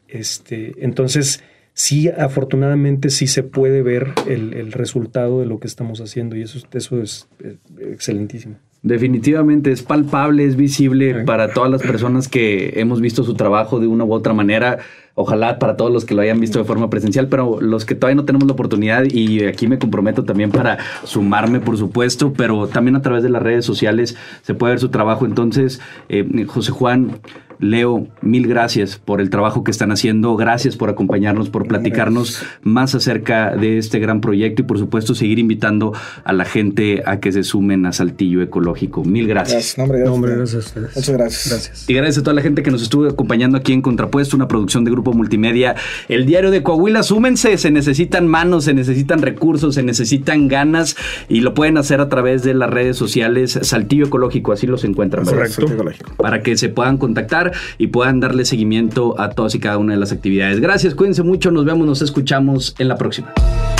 Speaker 3: Entonces, sí, afortunadamente, sí se puede ver el resultado de lo que estamos haciendo, y eso es excelentísimo.
Speaker 1: Definitivamente es palpable, es visible para todas las personas que hemos visto su trabajo de una u otra manera. Ojalá para todos los que lo hayan visto de forma presencial, pero los que todavía no tenemos la oportunidad, y aquí me comprometo también para sumarme, por supuesto, pero también a través de las redes sociales se puede ver su trabajo. Entonces, José Juan, Leo, mil gracias por el trabajo que están haciendo. Gracias por acompañarnos, por platicarnos más acerca de este gran proyecto, y por supuesto seguir invitando a la gente a que se sumen a Saltillo Ecológico. Mil gracias.
Speaker 3: Gracias a ustedes.
Speaker 2: Muchas gracias.
Speaker 1: Y gracias a toda la gente que nos estuvo acompañando aquí en Contrapuesto, una producción de Grupo Multimedia, el Diario de Coahuila. Súmense, se necesitan manos, se necesitan recursos, se necesitan ganas, y lo pueden hacer a través de las redes sociales. Saltillo Ecológico, así los encuentran.
Speaker 3: Correcto.
Speaker 1: Para que se puedan contactar y puedan darle seguimiento a todas y cada una de las actividades. Gracias, cuídense mucho, nos vemos, nos escuchamos en la próxima.